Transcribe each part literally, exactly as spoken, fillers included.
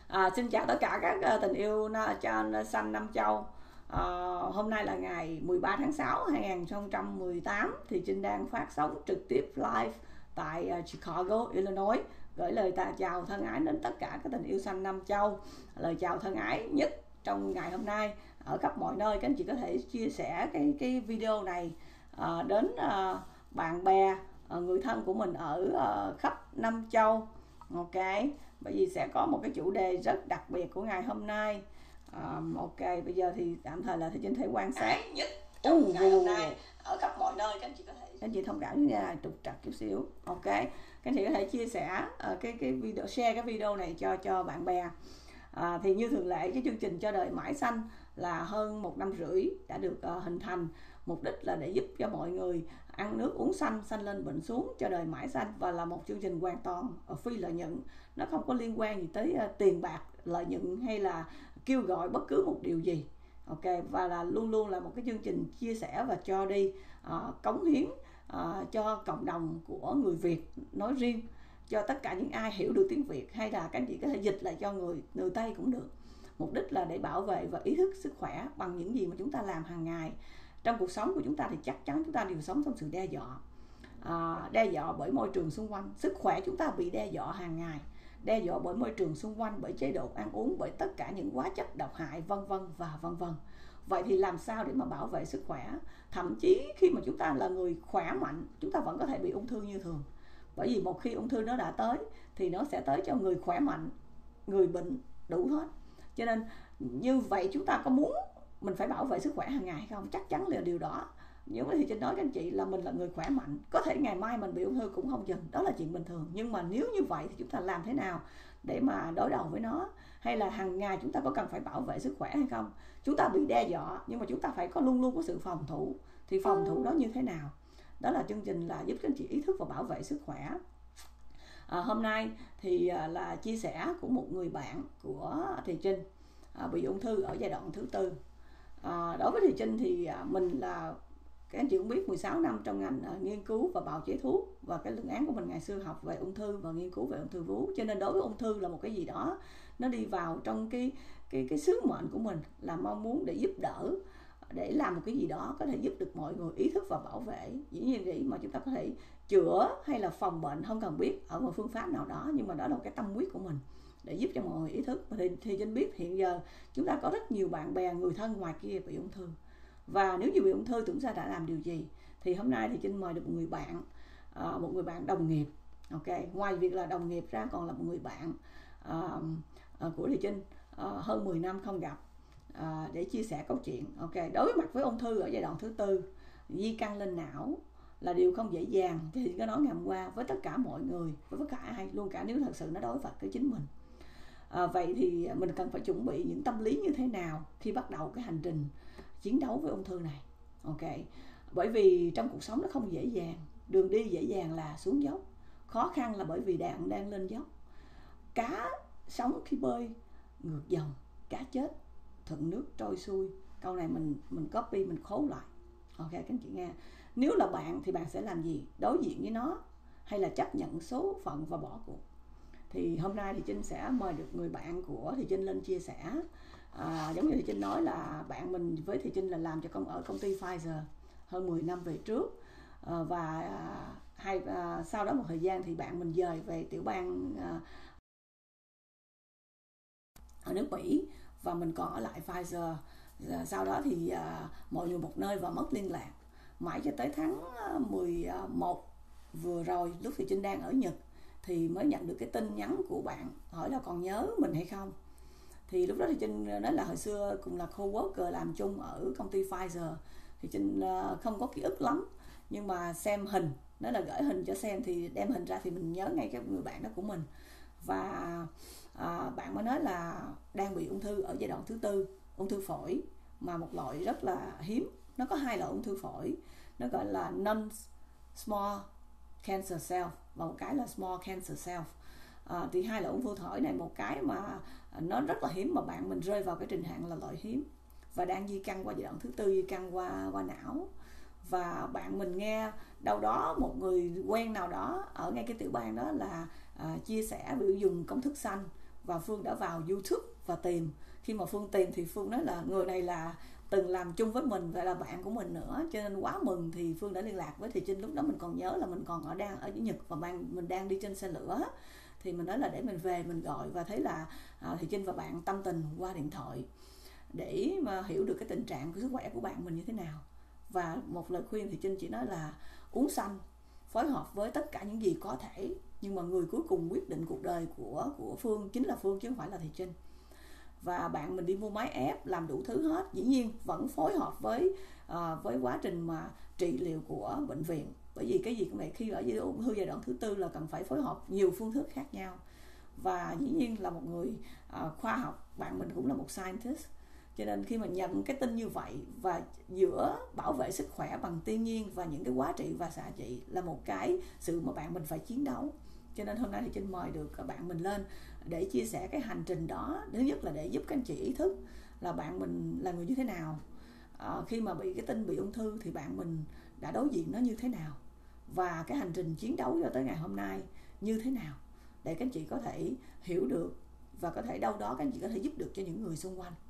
À, xin chào tất cả các uh, tình yêu cho xanh Nam Châu. À, hôm nay là ngày mười ba tháng sáu năm hai nghìn không trăm mười tám thì Trinh đang phát sóng trực tiếp live tại uh, Chicago, Illinois. Gửi lời ta chào thân ái đến tất cả các tình yêu xanh Nam Châu. Lời chào thân ái nhất trong ngày hôm nay ở khắp mọi nơi. Các anh chị có thể chia sẻ cái cái video này uh, đến uh, bạn bè, uh, người thân của mình ở uh, khắp Nam Châu. Ok, bởi vì sẽ có một cái chủ đề rất đặc biệt của ngày hôm nay. Um, ok, bây giờ thì tạm thời là thì Trinh thể quan sát nhất trong uh, ngày hôm nay ở khắp mọi nơi. Các anh chị có thể các anh chị thông cảm với nha, trục trặc chút xíu. Ok, các anh chị có thể chia sẻ uh, cái cái video, share cái video này cho cho bạn bè. À, thì như thường lệ, cái chương trình Cho Đời Mãi Xanh là hơn một năm rưỡi đã được uh, hình thành, mục đích là để giúp cho mọi người ăn nước uống xanh, xanh lên bệnh xuống, cho đời mãi xanh, và là một chương trình hoàn toàn uh, phi lợi nhuận. Nó không có liên quan gì tới uh, tiền bạc, lợi nhuận hay là kêu gọi bất cứ một điều gì. Ok, và là luôn luôn là một cái chương trình chia sẻ và cho đi, uh, cống hiến uh, cho cộng đồng của người Việt nói riêng, cho tất cả những ai hiểu được tiếng Việt, hay là các anh chị có thể dịch lại cho người người Tây cũng được. Mục đích là để bảo vệ và ý thức sức khỏe bằng những gì mà chúng ta làm hàng ngày. Trong cuộc sống của chúng ta thì chắc chắn chúng ta đều sống trong sự đe dọa, à, đe dọa bởi môi trường xung quanh. Sức khỏe chúng ta bị đe dọa hàng ngày, đe dọa bởi môi trường xung quanh, bởi chế độ ăn uống, bởi tất cả những hóa chất độc hại, vân vân và vân vân. Vậy thì làm sao để mà bảo vệ sức khỏe? Thậm chí khi mà chúng ta là người khỏe mạnh, chúng ta vẫn có thể bị ung thư như thường. Bởi vì một khi ung thư nó đã tới thì nó sẽ tới cho người khỏe mạnh, người bệnh đủ hết. Cho nên như vậy chúng ta có muốn mình phải bảo vệ sức khỏe hàng ngày hay không? Chắc chắn là điều đó. Nhưng mà thì Trinh nói các anh chị là mình là người khỏe mạnh, có thể ngày mai mình bị ung thư cũng không chừng, đó là chuyện bình thường. Nhưng mà nếu như vậy thì chúng ta làm thế nào để mà đối đầu với nó? Hay là hàng ngày chúng ta có cần phải bảo vệ sức khỏe hay không? Chúng ta bị đe dọa nhưng mà chúng ta phải có luôn luôn có sự phòng thủ. Thì phòng thủ đó như thế nào? Đó là chương trình là giúp các anh chị ý thức và bảo vệ sức khỏe. À, hôm nay thì à, là chia sẻ của một người bạn của Thùy Trinh, à, bị ung thư ở giai đoạn thứ tư. À, đối với Thùy Trinh thì à, mình là các anh chị cũng biết mười sáu năm trong ngành à, nghiên cứu và bào chế thuốc, và cái luận án của mình ngày xưa học về ung thư và nghiên cứu về ung thư vú, cho nên đối với ung thư là một cái gì đó nó đi vào trong cái cái cái sứ mệnh của mình, là mong muốn để giúp đỡ, để làm một cái gì đó có thể giúp được mọi người ý thức và bảo vệ. Dĩ nhiên nghĩ mà chúng ta có thể chữa hay là phòng bệnh không cần biết ở một phương pháp nào đó, nhưng mà đó là một cái tâm huyết của mình để giúp cho mọi người ý thức. Thì, thì Trinh biết hiện giờ chúng ta có rất nhiều bạn bè, người thân ngoài kia bị ung thư, và nếu như bị ung thư thì chúng ta đã làm điều gì? Thì hôm nay thì Trinh mời được một người bạn, một người bạn đồng nghiệp. Ok, ngoài việc là đồng nghiệp ra còn là một người bạn uh, của Thùy Trinh, uh, hơn mười năm không gặp, uh, để chia sẻ câu chuyện. Ok, đối mặt với ung thư ở giai đoạn thứ tư, di căn lên não là điều không dễ dàng. Thì có nói ngày hôm qua với tất cả mọi người, với tất cả ai luôn, cả nếu thật sự nó đối mặt với chính mình. À, vậy thì mình cần phải chuẩn bị những tâm lý như thế nào khi bắt đầu cái hành trình chiến đấu với ung thư này? Ok, bởi vì trong cuộc sống nó không dễ dàng. Đường đi dễ dàng là xuống dốc, khó khăn là bởi vì đạn đang lên dốc. Cá sống khi bơi ngược dòng, cá chết thuận nước trôi xuôi. Câu này mình mình copy, mình khố lại. Ok các anh chị nghe. Nếu là bạn thì bạn sẽ làm gì? Đối diện với nó hay là chấp nhận số phận và bỏ cuộc? Thì hôm nay thì Trinh sẽ mời được người bạn của Thùy Trinh lên chia sẻ. À, giống như Thùy Trinh nói là bạn mình với Thùy Trinh là làm cho công ở công ty Pfizer hơn mười năm về trước. À, và à, hai à, sau đó một thời gian thì bạn mình dời về tiểu bang à, ở nước Mỹ, và mình còn ở lại Pfizer. À, sau đó thì à, mọi người một nơi và mất liên lạc. Mãi cho tới tháng mười một vừa rồi, lúc Thùy Trinh đang ở Nhật, thì mới nhận được cái tin nhắn của bạn hỏi là còn nhớ mình hay không. Thì lúc đó thì Trinh nói là hồi xưa cùng là co-worker làm chung ở công ty Pfizer, thì Trinh không có ký ức lắm, nhưng mà xem hình, nói là gửi hình cho xem, thì đem hình ra thì mình nhớ ngay cái người bạn đó của mình. Và à, bạn mới nói là đang bị ung thư ở giai đoạn thứ tư, ung thư phổi, mà một loại rất là hiếm. Nó có hai loại ung thư phổi, nó gọi là non-small cancer cell và một cái là small cancer cell. À, thì hai loại ung thư phổi này, một cái mà nó rất là hiếm mà bạn mình rơi vào cái trình hạn là loại hiếm, và đang di căn qua giai đoạn thứ tư, di căn qua qua não. Và bạn mình nghe đâu đó một người quen nào đó ở ngay cái tiểu bang đó là à, chia sẻ về dùng công thức xanh và Phương đã vào YouTube và tìm. Khi mà Phương tìm thì Phương nói là người này là từng làm chung với mình và là bạn của mình nữa, cho nên quá mừng. Thì Phương đã liên lạc với Thị Trinh. Lúc đó mình còn nhớ là mình còn ở đang ở Nhật và bạn mình đang đi trên xe lửa, thì mình nói là để mình về mình gọi, và thấy là à, Thị Trinh và bạn tâm tình qua điện thoại để mà hiểu được cái tình trạng của sức khỏe của bạn mình như thế nào. Và một lời khuyên Thị Trinh chỉ nói là uống xanh, phối hợp với tất cả những gì có thể, nhưng mà người cuối cùng quyết định cuộc đời của của Phương chính là Phương chứ không phải là Thị Trinh. Và bạn mình đi mua máy ép, làm đủ thứ hết, dĩ nhiên vẫn phối hợp với uh, với quá trình mà trị liệu của bệnh viện, bởi vì cái gì cũng vậy, khi ở giai đoạn ung thư giai đoạn thứ tư là cần phải phối hợp nhiều phương thức khác nhau. Và dĩ nhiên là một người uh, khoa học, bạn mình cũng là một scientist, cho nên khi mà nhận cái tin như vậy, và giữa bảo vệ sức khỏe bằng thiên nhiên và những cái quá trị và xạ trị là một cái sự mà bạn mình phải chiến đấu. Cho nên hôm nay thì Trinh mời được bạn mình lên để chia sẻ cái hành trình đó. Thứ nhất là để giúp các anh chị ý thức là bạn mình là người như thế nào, à, khi mà bị cái tin bị ung thư thì bạn mình đã đối diện nó như thế nào, và cái hành trình chiến đấu cho tới ngày hôm nay như thế nào, để các anh chị có thể hiểu được và có thể đâu đó các anh chị có thể giúp được cho những người xung quanh.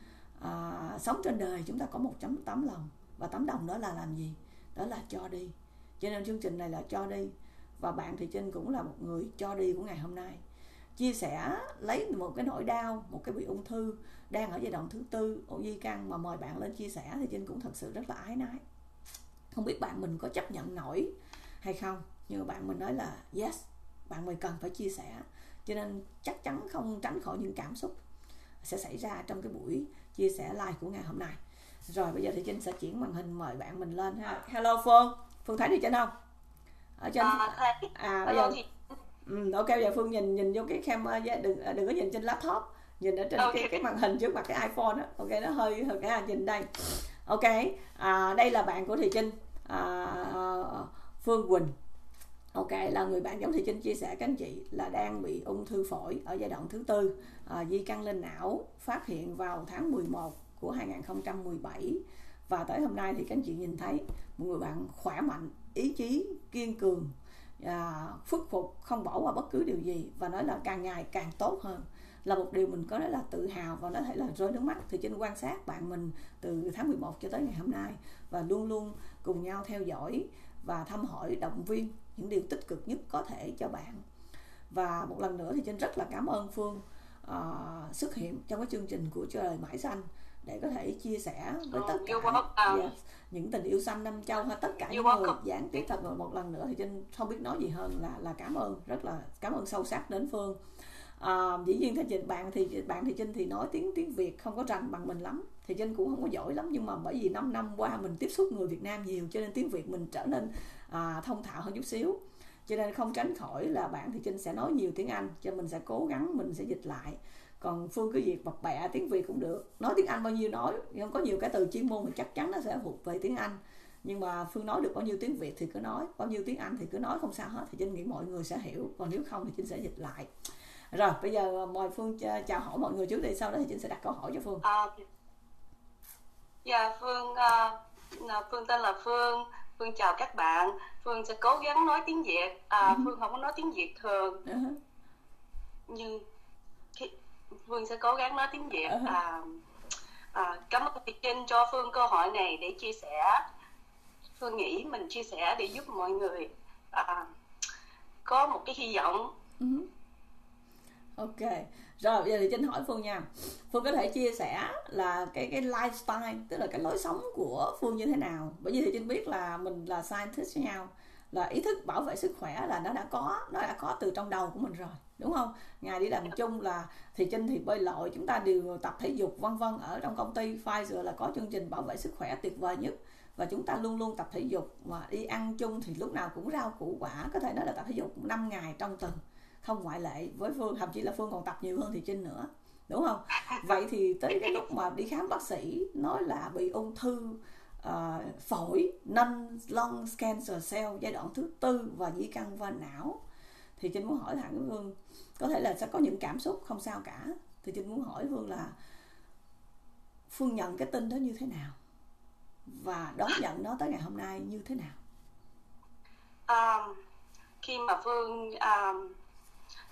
À, sống trên đời chúng ta có một chấm tấm lòng, và tấm lòng đó là làm gì? Đó là cho đi. Cho nên chương trình này là cho đi, và bạn Thị Trinh cũng là một người cho đi của ngày hôm nay, chia sẻ lấy một cái nỗi đau, một cái bị ung thư đang ở giai đoạn thứ tư, ổ di căn mà mời bạn lên chia sẻ thì Trinh cũng thật sự rất là ái nái. Không biết bạn mình có chấp nhận nổi hay không, nhưng mà bạn mình nói là yes, bạn mình cần phải chia sẻ, cho nên chắc chắn không tránh khỏi những cảm xúc sẽ xảy ra trong cái buổi chia sẻ live của ngày hôm nay. Rồi bây giờ thì Trinh sẽ chuyển màn hình mời bạn mình lên ha. Hello Phương, Phương thấy Thị Trinh không? Ở trên à, à bây giờ ừ, ok, bây giờ Phương nhìn nhìn vô cái camera, đừng đừng có nhìn trên laptop, nhìn ở trên okay. cái cái màn hình trước mặt cái iPhone á. Ok, nó hơi hơi cái nhìn đây. Ok, à, đây là bạn của Thị Trinh, à, Phương Quỳnh. Ok, là người bạn giống Thị Trinh chia sẻ các anh chị là đang bị ung thư phổi ở giai đoạn thứ tư, à, di căn lên não, phát hiện vào tháng mười một của hai không một bảy. Và tới hôm nay thì các anh chị nhìn thấy một người bạn khỏe mạnh, ý chí kiên cường, à, phức phục, không bỏ qua bất cứ điều gì, và nói là càng ngày càng tốt hơn, là một điều mình có nói là tự hào và nói thể là rơi nước mắt. Thì Trinh quan sát bạn mình từ tháng mười một cho tới ngày hôm nay, và luôn luôn cùng nhau theo dõi và thăm hỏi, động viên những điều tích cực nhất có thể cho bạn. Và một lần nữa thì Trinh rất là cảm ơn Phương uh, xuất hiện trong cái chương trình của Trời Mãi Xanh để có thể chia sẻ với tất cả yes, những tình yêu xanh năm châu hay tất cả những người giảng tiếp. Thật một lần nữa thì Trinh không biết nói gì hơn là là cảm ơn, rất là cảm ơn sâu sắc đến Phương. À, dĩ nhiên thì bạn thì bạn thì Trinh thì nói tiếng tiếng Việt không có rành bằng mình lắm, thì Trinh cũng không có giỏi lắm, nhưng mà bởi vì năm năm qua mình tiếp xúc người Việt Nam nhiều, cho nên tiếng Việt mình trở nên à, thông thạo hơn chút xíu, cho nên không tránh khỏi là bạn thì Trinh sẽ nói nhiều tiếng Anh, cho mình sẽ cố gắng mình sẽ dịch lại. Còn Phương cứ việc bập bẹ tiếng Việt cũng được, nói tiếng Anh bao nhiêu nói, không có nhiều cái từ chuyên môn thì chắc chắn nó sẽ thuộc về tiếng Anh, nhưng mà Phương nói được bao nhiêu tiếng Việt thì cứ nói, bao nhiêu tiếng Anh thì cứ nói, không sao hết, thì Trinh nghĩ mọi người sẽ hiểu, còn nếu không thì Trinh sẽ dịch lại. Rồi bây giờ mời Phương chào hỏi mọi người trước đi, sau đó thì Trinh sẽ đặt câu hỏi cho Phương. À, dạ Phương, uh, Phương tên là Phương. Phương chào các bạn. Phương sẽ cố gắng nói tiếng Việt. À, uh-huh. Phương không có nói tiếng Việt thường, uh-huh. nhưng Phương sẽ cố gắng nói tiếng Việt. Uh-huh. à, à, Cảm ơn Thị Trinh cho Phương cơ hội này để chia sẻ. Phương nghĩ mình chia sẻ để giúp mọi người à, có một cái hy vọng. Uh-huh. Ok, rồi bây giờ thì Trinh hỏi Phương nha. Phương có thể chia sẻ là cái cái lifestyle, tức là cái lối sống của Phương như thế nào? Bởi vì thì Trinh biết là mình là scientist với nhau, là ý thức bảo vệ sức khỏe là nó đã có, nó đã có từ trong đầu của mình rồi, đúng không? Ngày đi làm chung là thì Trinh thì bơi lội, chúng ta đều tập thể dục vân vân. Ở trong công ty Pfizer là có chương trình bảo vệ sức khỏe tuyệt vời nhất, và chúng ta luôn luôn tập thể dục, mà đi ăn chung thì lúc nào cũng rau củ quả, có thể nói là tập thể dục năm ngày trong tuần, không ngoại lệ. Với Phương thậm chí là Phương còn tập nhiều hơn thì Trinh nữa, đúng không? Vậy thì tới cái lúc mà đi khám bác sĩ nói là bị ung thư uh, phổi, non-lung cancer cell giai đoạn thứ tư và di căn vào não, thì Trinh muốn hỏi thẳng với Phương, có thể là sẽ có những cảm xúc không sao cả, thì Trinh muốn hỏi Phương là Phương nhận cái tin đó như thế nào và đón nhận nó tới ngày hôm nay như thế nào? Um, khi mà Phương um,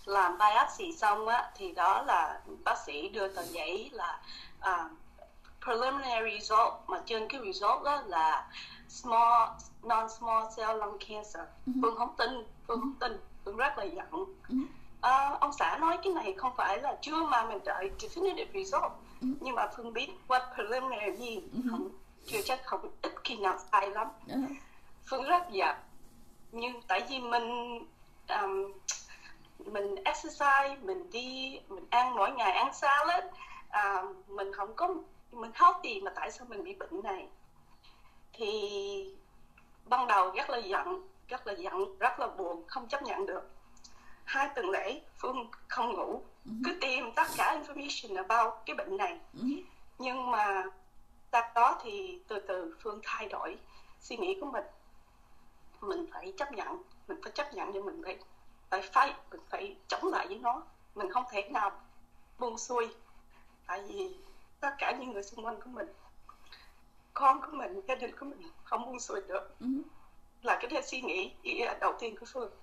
làm biopsy xong á thì đó là bác sĩ đưa tờ giấy là uh, preliminary result, mà trên cái result đó là small non-small cell lung cancer. uh-huh. Phương không tin, Phương không tin, Phương rất là giận. uh-huh. uh, ông xã nói cái này không phải là chưa mà mình đợi definitive result. uh-huh. Nhưng mà Phương biết what preliminary mean. uh-huh. Không, chưa chắc, không ít khi nào sai lắm. uh-huh. Phương rất giận, nhưng tại vì mình um, mình exercise, mình đi, mình ăn mỗi ngày ăn salad, à, mình không có, mình healthy mà tại sao mình bị bệnh này? Thì ban đầu rất là giận, rất là giận, rất là buồn, không chấp nhận được. Hai tuần lễ Phương không ngủ, uh-huh. cứ tìm tất cả information about cái bệnh này. uh-huh. Nhưng mà sau đó thì từ từ Phương thay đổi suy nghĩ của mình. Mình phải chấp nhận, mình phải chấp nhận, nhưng mình phải phải fight, mình phải chống lại với nó. Mình không thể nào buông xuôi, tại vì tất cả những người xung quanh của mình, con của mình, gia đình của mình không buông xuôi được. uh-huh. Là cái suy nghĩ đầu tiên của Phương.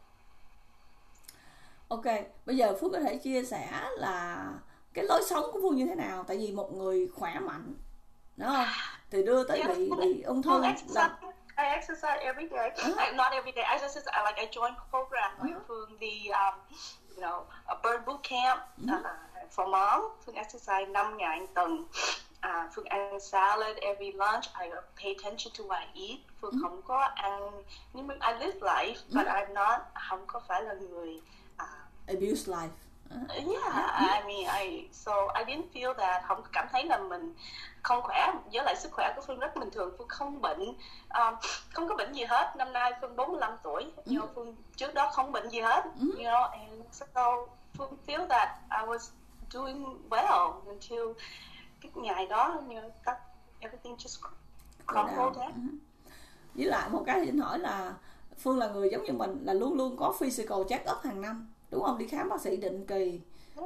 Ok, bây giờ Phước có thể chia sẻ là cái lối sống của Phương như thế nào? Tại vì một người khỏe mạnh, đúng không? Thì đưa tới bị bị ung thư là I exercise every day. Uh-huh. I, not every day. I just I like I join program uh-huh. like Phương đi um, you know a bird boot camp uh-huh. uh, for mom. Phương exercise năm ngày một tuần. Uh, Phương ăn salad every lunch. I pay attention to what I eat. Phương uh-huh. không có ăn, nhưng mà I live life, uh-huh. but I'm not, không có phải là người uh, abuse life. Uh-huh. Yeah, I mean, I so I didn't feel that, không cảm thấy là mình không khỏe. Với lại sức khỏe của Phương rất bình thường, Phương không bệnh, um, không có bệnh gì hết. Năm nay Phương bốn mươi lăm tuổi, nhưng mm-hmm. Phương trước đó không bệnh gì hết, mm-hmm. you know, and so Phương feel that I was doing well until cái ngày đó, you know, that everything just crumbled down. Mm-hmm. Với lại một cái thì hỏi là Phương là người giống như mình, là luôn luôn có physical check-up hàng năm, đúng không? Đi khám bác sĩ định kỳ,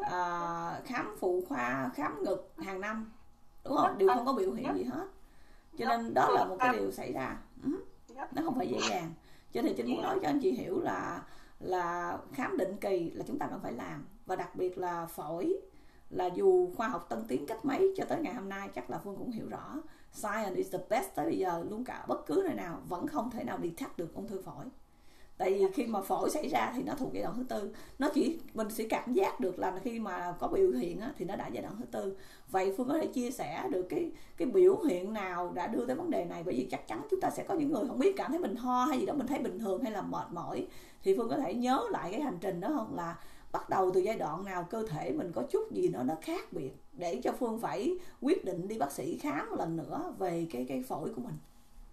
à, khám phụ khoa, khám ngực hàng năm, đúng không? Đều không có biểu hiện gì hết. Cho nên đó là một cái điều xảy ra. Nó không phải dễ dàng. Cho nên Trinh muốn nói cho anh chị hiểu là là khám định kỳ là chúng ta cần phải làm. Và đặc biệt là phổi, là dù khoa học tân tiến cách mấy cho tới ngày hôm nay, chắc là Phương cũng hiểu rõ, science is the best tới bây giờ luôn, cả bất cứ nơi nào vẫn không thể nào detect được ung thư phổi. Tại vì khi mà phổi xảy ra thì nó thuộc giai đoạn thứ tư, nó chỉ mình sẽ cảm giác được là khi mà có biểu hiện á, thì nó đã giai đoạn thứ tư. Vậy Phương có thể chia sẻ được cái cái biểu hiện nào đã đưa tới vấn đề này? Bởi vì chắc chắn chúng ta sẽ có những người không biết, cảm thấy mình ho hay gì đó, mình thấy bình thường hay là mệt mỏi, thì Phương có thể nhớ lại cái hành trình đó không, là bắt đầu từ giai đoạn nào cơ thể mình có chút gì đó nó khác biệt để cho Phương phải quyết định đi bác sĩ khám một lần nữa về cái cái phổi của mình.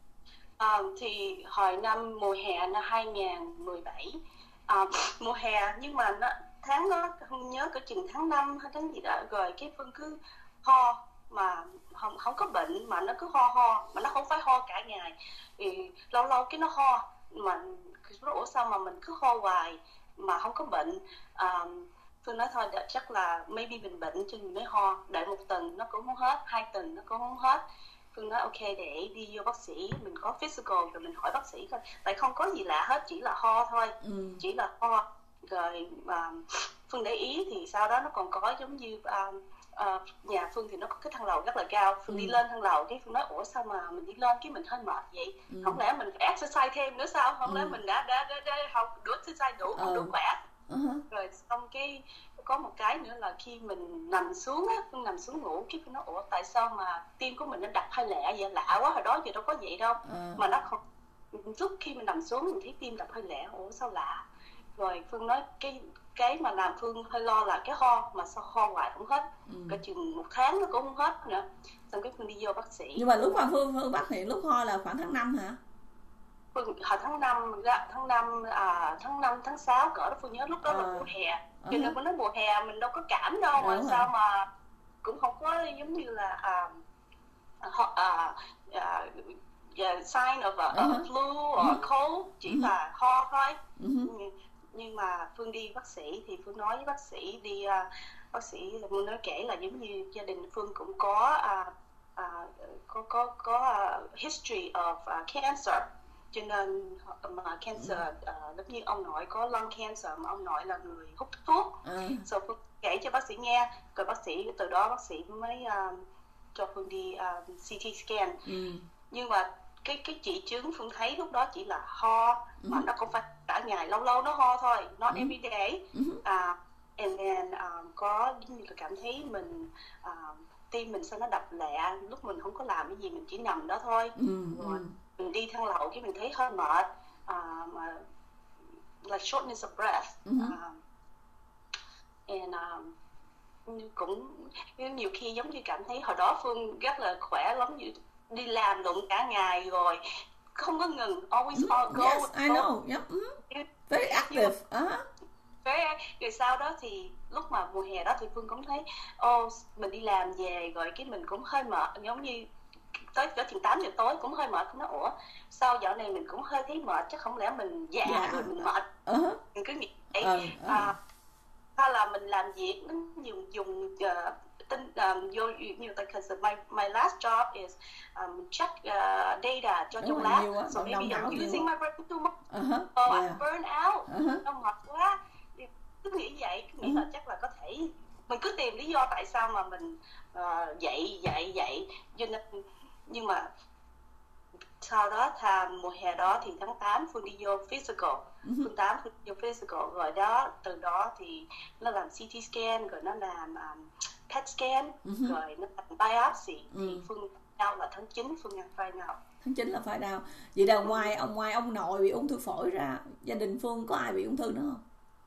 À, thì hồi năm mùa hè năm hai không một bảy, à, mùa hè, nhưng mà nó, tháng đó không nhớ cỡ chừng tháng năm hay tháng gì đó, rồi cái Phương cứ ho mà không không có bệnh, mà nó cứ ho ho, mà nó không phải ho cả ngày, thì lâu lâu cái nó ho mà nó ủa sao mà mình cứ ho hoài mà không có bệnh. À, Phương nói thôi chắc là maybe mình bệnh cho mình mới ho, đợi một tuần nó cũng không hết, hai tuần nó cũng không hết. Phương nói ok, để đi vô bác sĩ, mình có physical rồi mình hỏi bác sĩ thôi, tại không có gì lạ hết, chỉ là ho thôi, ừ. chỉ là ho. Rồi mà Phương để ý thì sau đó nó còn có giống như uh, uh, nhà Phương thì nó có cái thang lầu rất là cao, Phương ừ. đi lên thang lầu, cái Phương nói ủa sao mà mình đi lên cái mình hơi mệt vậy, ừ. không lẽ mình phải exercise thêm nữa sao, không ừ. lẽ mình đã đã đã, đã không đủ exercise đủ, không ừ. đủ khỏe. Uh-huh. Rồi xong cái có một cái nữa là khi mình nằm xuống á, Phương nằm xuống ngủ, cái Phương nói ủa tại sao mà tim của mình nó đập hơi lẹ vậy, lạ quá, hồi đó giờ đâu có vậy đâu, uh. mà nó không, lúc khi mình nằm xuống mình thấy tim đập hơi lẹ, ủa sao lạ. Rồi Phương nói cái cái mà làm Phương hơi lo là cái ho, mà sao ho hoài không hết, ừ. cả chừng một tháng nó cũng không hết nữa. Xong cái Phương đi vô bác sĩ. Nhưng mà lúc mà Phương Phương phát hiện lúc ho là khoảng tháng năm hả? Phương hồi tháng năm, tháng năm à, tháng năm tháng sáu cỡ đó, Phương nhớ lúc đó à. là mùa hè. Cho nên Phương nói mùa hè mình đâu có cảm đâu, mà sao mà cũng không có giống như là à, à, à, yeah, sign of a, uh-huh. a flu or uh-huh. cold, chỉ uh-huh. là ho thôi. Uh-huh. Nhưng, nhưng mà Phương đi bác sĩ thì Phương nói với bác sĩ đi, uh, bác sĩ Phương nói kể là giống như gia đình Phương cũng có uh, uh, có có có uh, history of uh, cancer. cho nên mà cancer, uh, giống như ông nội có lung cancer mà ông nội là người hút thuốc, ừ. so Phương kể cho bác sĩ nghe, rồi bác sĩ từ đó bác sĩ mới uh, cho Phương đi uh, xê tê scan, ừ. nhưng mà cái cái chỉ chứng Phương thấy lúc đó chỉ là ho, ừ. mà nó không phải cả ngày, lâu lâu nó ho thôi, not ừ. every day, ừ. uh, and then uh, có cảm thấy mình uh, tim mình sao nó đập lẹ, lúc mình không có làm cái gì, mình chỉ nằm đó thôi, ừ. rồi mình đi thang lầu cái mình thấy hơi mệt, uh, mà like shortness of breath, uh, and uh, cũng nhiều khi giống như cảm thấy hồi đó Phương rất là khỏe lắm, như đi làm lụng cả ngày rồi không có ngừng, always all go. Yes, I know. Yep. Very active. Uh-huh. Rồi sau đó thì lúc mà mùa hè đó thì Phương cũng thấy ô oh, mình đi làm về rồi cái mình cũng hơi mệt, giống như tới cỡ chừng tám giờ tối cũng hơi mệt, nó ủa sao dạo này mình cũng hơi thấy mệt, chắc không lẽ mình già yeah. rồi mình mệt, uh-huh. mình cứ nghĩ vậy, uh-huh. à, hay là mình làm việc nó dùng dùng uh, tin um, vô nhiều, because my my last job is um, check uh, data cho trong lab, so maybe I'm using my brain too much, uh-huh. so yeah. I'm burn out, uh-huh. nó mệt quá, cứ nghĩ vậy, cứ nghĩ uh-huh. là chắc là có thể mình cứ tìm lý do tại sao mà mình uh, dậy dậy dậy, cho nên nhưng mà sau đó thà mùa hè đó thì tháng tám Phương đi vô physical, uh-huh. tháng tám Phương đi vô physical, rồi đó từ đó thì nó làm xê tê scan, rồi nó làm um, pet scan, uh-huh. rồi nó làm biopsy, uh-huh. thì Phương đau là tháng chín Phương ăn phai nào. Tháng chín là phai đau. Vậy là ngoài ông ngoài ông nội bị ung thư phổi ra, gia đình Phương có ai bị ung thư nữa không?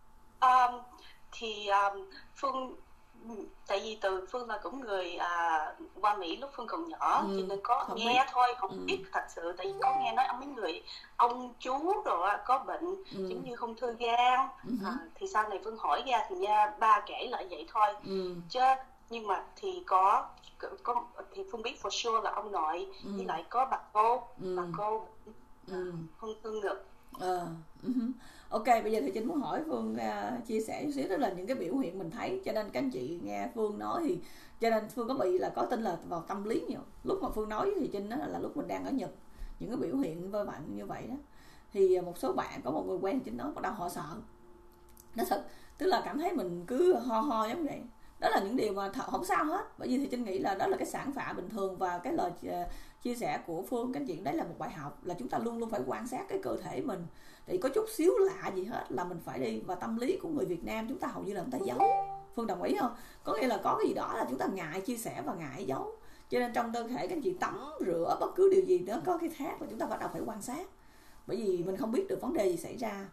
Um, thì um, Phương tại vì từ Phương là cũng người à, qua Mỹ lúc Phương còn nhỏ, ừ, cho nên có không nghe biết. thôi không ừ. biết thật sự, tại vì có nghe nói mấy người ông chú rồi có bệnh ừ. giống như ung thư gan, ừ. à, thì sau này Phương hỏi ra thì nha ba kể lại vậy thôi, ừ. chứ nhưng mà thì có có thì Phương biết for sure là ông nội ừ. với lại có bà cô, ừ. bà cô ừ. ung thư ngực. Ờ, uh-huh. Ok, bây giờ thì Trinh muốn hỏi Phương uh, chia sẻ chút xíu, đó là những cái biểu hiện mình thấy, cho nên các anh chị nghe Phương nói thì cho nên Phương có bị là có tin là vào tâm lý nhiều. Lúc mà Phương nói thì Trinh nói là, là lúc mình đang ở Nhật, những cái biểu hiện với bạn như vậy đó, thì một số bạn có một người quen Trinh nói bắt đầu họ sợ, nó thật, tức là cảm thấy mình cứ ho ho giống vậy. Đó là những điều mà th- không sao hết, bởi vì thì Trinh nghĩ là đó là cái sản phả bình thường, và cái lời uh, chia sẻ của Phương các chuyện đấy là một bài học, là chúng ta luôn luôn phải quan sát cái cơ thể mình, thì có chút xíu lạ gì hết là mình phải đi. Và tâm lý của người Việt Nam chúng ta hầu như là người ta giấu. Phương đồng ý không? Có nghĩa là có cái gì đó là chúng ta ngại chia sẻ và ngại giấu, cho nên trong cơ thể các chị tắm rửa bất cứ điều gì đó có cái khác là chúng ta bắt đầu phải quan sát, bởi vì mình không biết được vấn đề gì xảy ra.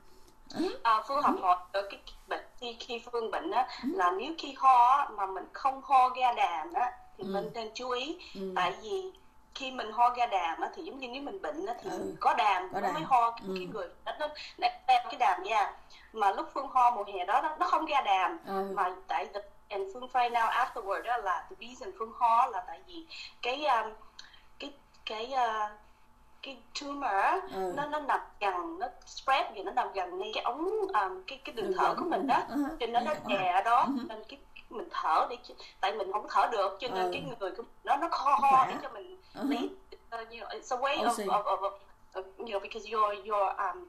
À, Phương học hỏi ở cái bệnh khi, khi Phương bệnh á, là nếu khi ho mà mình không ho ra đàm á thì ừ. mình nên chú ý, ừ. tại vì khi mình ho ra đàm á thì giống như nếu mình bệnh á thì ừ. có đàm có nó đàm. mới ho cái, ừ. cái người nó nó đem cái đàm ra, mà lúc Phương ho mùa hè đó nó, nó không ra đàm, ừ. mà tại and Phương find out afterward đó là the reason Phương ho là tại vì cái um, cái cái uh, cái tumor ừ. nó nó nằm gần, nó spread vì nó nằm gần ngay cái ống um, cái cái đường, đường thở của mình đó, uh-huh. cho nên nó đè ở đó, uh-huh. nên cái mình thở để tại mình không thở được, cho nên ừ. cái người của nó nó kho ho để cho mình uh-huh. lấy uh, you know, it's a way of, of, of, of, of you know because your your um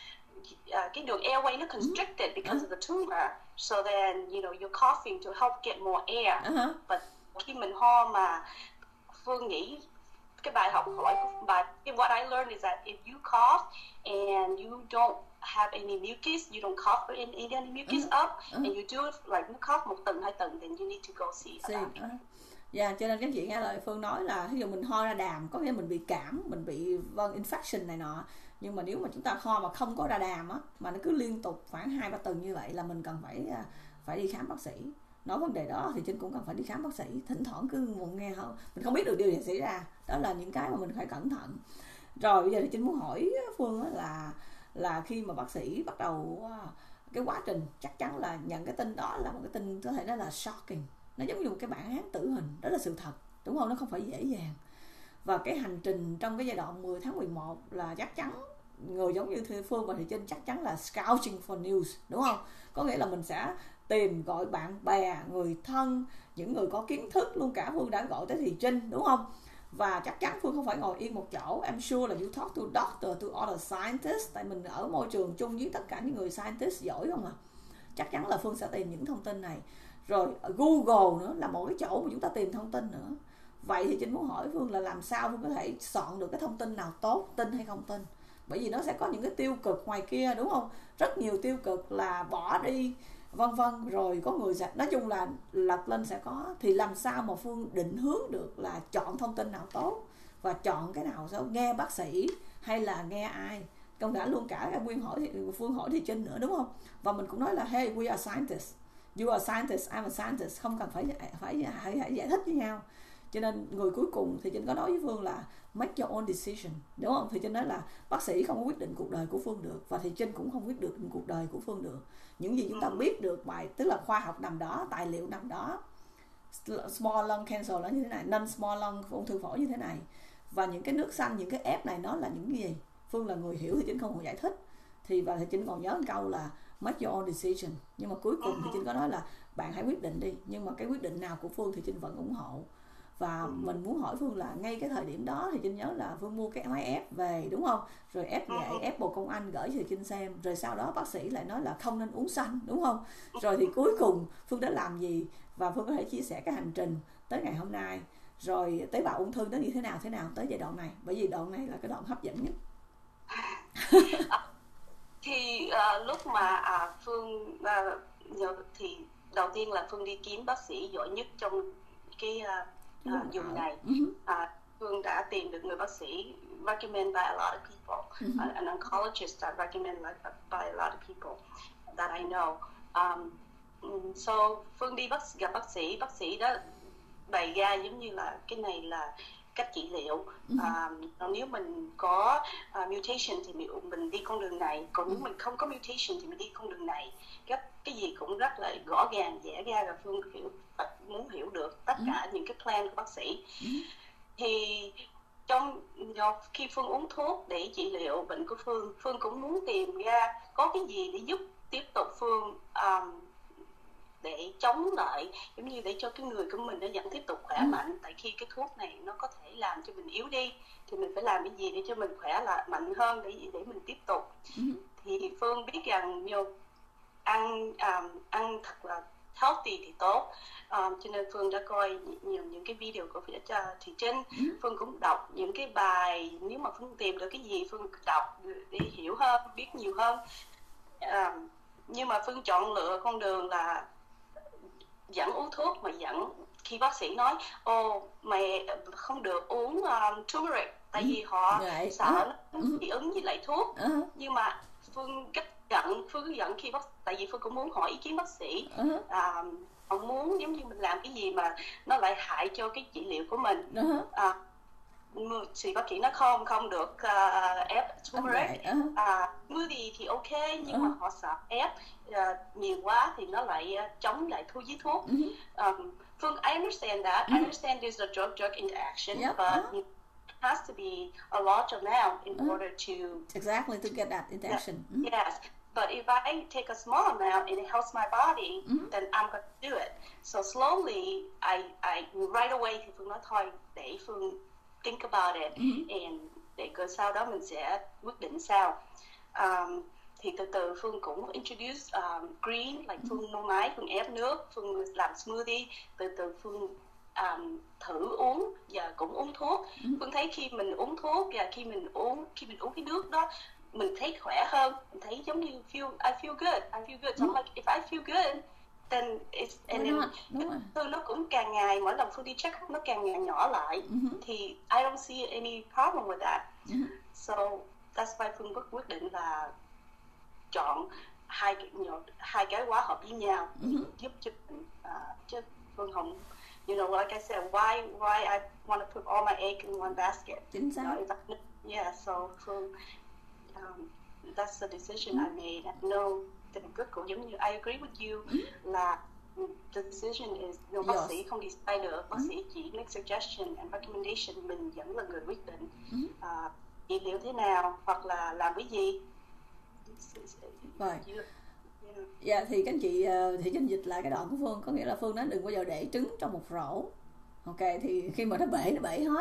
uh, cái đường airway nó constricted because uh-huh. of the tumor, so then you know you're coughing to help get more air, uh-huh. but khi mình ho mà Phương nghĩ cái bài học hỏi của bài what I learned is that if you cough and you don't have any mucus, you don't cough any, any mucus uh-huh. up, uh-huh. and you do it like you cough một tuần hai tuần, then you need to go see a doctor. Uh-huh. Dạ, yeah, cho nên các chị nghe lời Phương nói là ví dụ mình ho ra đàm có nghĩa mình bị cảm, mình bị vâng infection này nọ, nhưng mà nếu mà chúng ta ho mà không có ra đàm á, mà nó cứ liên tục khoảng hai ba tuần như vậy là mình cần phải phải đi khám bác sĩ. Nói vấn đề đó thì Trinh cũng cần phải đi khám bác sĩ, thỉnh thoảng cứ một nghe không mình không biết được điều gì xảy ra, đó là những cái mà mình phải cẩn thận. Rồi bây giờ thì Trinh muốn hỏi Phương là là khi mà bác sĩ bắt đầu cái quá trình chắc chắn là nhận cái tin đó là một cái tin có thể nói là shocking, nó giống như một cái bản án tử hình, đó là sự thật đúng không, nó không phải dễ dàng. Và cái hành trình trong cái giai đoạn mười tháng mười một là chắc chắn người giống như Phương và Thị Trinh chắc chắn là scouting for news đúng không, có nghĩa là mình sẽ tìm gọi bạn bè, người thân, những người có kiến thức luôn, cả Phương đã gọi tới Thị Trinh đúng không, Và chắc chắn Phương không phải ngồi yên một chỗ. I'm sure là you talk to doctor, to other scientists, tại mình ở môi trường chung với tất cả những người scientist giỏi không à. Chắc chắn là Phương sẽ tìm những thông tin này. Rồi Google nữa là một cái chỗ mà chúng ta tìm thông tin nữa. Vậy thì Trinh muốn hỏi Phương là làm sao Phương có thể soạn được cái thông tin nào tốt, tin hay không tin? Bởi vì nó sẽ có những cái tiêu cực ngoài kia, đúng không? Rất nhiều tiêu cực là bỏ đi, vân vân. Rồi có người sẽ, nói chung là lật lên sẽ có. Thì làm sao mà Phương định hướng được là chọn thông tin nào tốt và chọn cái nào xấu? Nghe bác sĩ hay là nghe ai? Còn cả luôn cả cái Nguyên hỏi thì Phương hỏi thì Trinh nữa, đúng không? Và mình cũng nói là hey, we are scientists, you are scientist, I'm a scientist, không cần phải phải phải, phải giải thích với nhau. Cho nên người cuối cùng thì Trinh có nói với Phương là make your own decision, đúng không? Thì Trinh nói là bác sĩ không có quyết định cuộc đời của Phương được, và thì Trinh cũng không quyết định cuộc đời của Phương được. Những gì chúng ta biết được bài, tức là khoa học nằm đó, tài liệu nằm đó, small lung cancer nó như thế này, non small lung ung thư phổi như thế này, và những cái nước xanh, những cái ép này nó là những gì. Phương là người hiểu thì Trinh không còn giải thích. Thì và thì Trinh còn nhớ một câu là make your own decision. Nhưng mà cuối cùng thì Trinh có nói là bạn hãy quyết định đi, nhưng mà cái quyết định nào của Phương thì Trinh vẫn ủng hộ. Và mình muốn hỏi Phương là ngay cái thời điểm đó thì Trinh nhớ là Phương mua cái máy ép về, đúng không? Rồi ép vậy, ép bột công anh gửi cho Trinh xem. Rồi sau đó bác sĩ lại nói là không nên uống xanh, đúng không? Rồi thì cuối cùng Phương đã làm gì? Và Phương có thể chia sẻ cái hành trình tới ngày hôm nay. Rồi tế bào ung thư nó như thế nào, thế nào tới giai đoạn này. Bởi vì đoạn này là cái đoạn hấp dẫn nhất. Thì uh, lúc mà uh, Phương uh, thì đầu tiên là Phương đi kiếm bác sĩ giỏi nhất trong cái uh, Uh, dùng này. uh, Phương đã tìm được người bác sĩ recommended by a lot of people, uh, an oncologist that recommended by a lot of people that I know. Um, so Phương đi bác, gặp bác sĩ, bác sĩ đó bày ra giống như là cái này là cách trị liệu. Uh, nếu mình có uh, mutation thì mình, mình đi con đường này, còn nếu mình không có mutation thì mình đi con đường này. Cái, cái gì cũng rất là rõ ràng vẽ ra, và Phương hiểu, muốn hiểu được tất cả những cái plan của bác sĩ. Thì trong khi Phương uống thuốc để trị liệu bệnh của Phương, Phương cũng muốn tìm ra có cái gì để giúp tiếp tục Phương um, để chống lại, giống như để cho cái người của mình nó vẫn tiếp tục khỏe mạnh. Tại khi cái thuốc này nó có thể làm cho mình yếu đi, thì mình phải làm cái gì để cho mình khỏe lại mạnh hơn, để để mình tiếp tục. Thì Phương biết rằng nhiều ăn um, ăn thật là healthy thì tốt, um, cho nên Phương đã coi nhiều những cái video của phía thị Trinh. Phương cũng đọc những cái bài, nếu mà Phương tìm được cái gì Phương đọc để hiểu hơn, biết nhiều hơn. Um, nhưng mà Phương chọn lựa con đường là vẫn uống thuốc, mà vẫn khi bác sĩ nói ô mày không được uống um, turmeric, tại vì họ right. sợ nó dị ứng với lại thuốc. Uh-huh. Nhưng mà Phương cách giận Phương giận khi bác, tại vì Phương cũng muốn hỏi ý kiến bác sĩ. Uh-huh. à, họ muốn giống như mình làm cái gì mà nó lại hại cho cái trị liệu của mình. Uh-huh. à, thì bác sĩ nói không không được uh, ép turmeric. Okay. Uh-huh. à, smoothie thì ok, nhưng uh-huh. mà họ sợ ép uh, nhiều quá thì nó lại uh, chống lại thu với thuốc. Uh-huh. um, Phương, I understand that. Uh-huh. I understand there's a drug drug interaction, yep. but uh-huh. it has to be a large amount in uh-huh. order to exactly to get that interaction. Yeah, mm-hmm. Yes. But if I take a small amount and it helps my body, mm-hmm. then I'm going to do it. So slowly, I, I right away thì Phương nói thôi, để Phương think about it, mm-hmm. and để rồi sau đó mình sẽ quyết định sao. Um, thì từ từ Phương cũng introduce um, green, like Phương mua máy, Phương ép nước, Phương làm smoothie, từ từ Phương um, thử uống và cũng uống thuốc. Mm-hmm. Phương thấy khi mình uống thuốc và khi mình uống khi mình uống cái nước đó, mình thấy khỏe hơn, mình thấy giống như feel, I feel good, I feel good. So I'm like, if I feel good, then it's, and then Phương nó cũng càng ngày, mỗi lần Phương đi check up nó càng ngày nhỏ lại, mm-hmm. thì I don't see any problem with that. Mm-hmm. So that's why Phương quyết định là chọn hai cái hai cái quá hợp với nhau, mm-hmm. giúp cho uh, chứ Phương không, you know, like I said, why why I want to put all my eggs in one basket. Chính xác. You know, yeah, so Phương Um, that's the decision mm-hmm. I made. I know the good cũng giống như I agree with you, mm-hmm. là the decision is no, bác yes. sĩ không decide được, bác mm-hmm. sĩ chỉ make suggestion and recommendation, mình vẫn là người quyết định mm-hmm. uh, trị liệu thế nào hoặc là làm cái gì. Rồi. Dạ yeah, thì các anh chị thì Trinh dịch lại cái đoạn của Phương, có nghĩa là Phương nói đừng bao giờ để trứng trong một rổ. Ok, thì khi mà nó bể nó bể hết.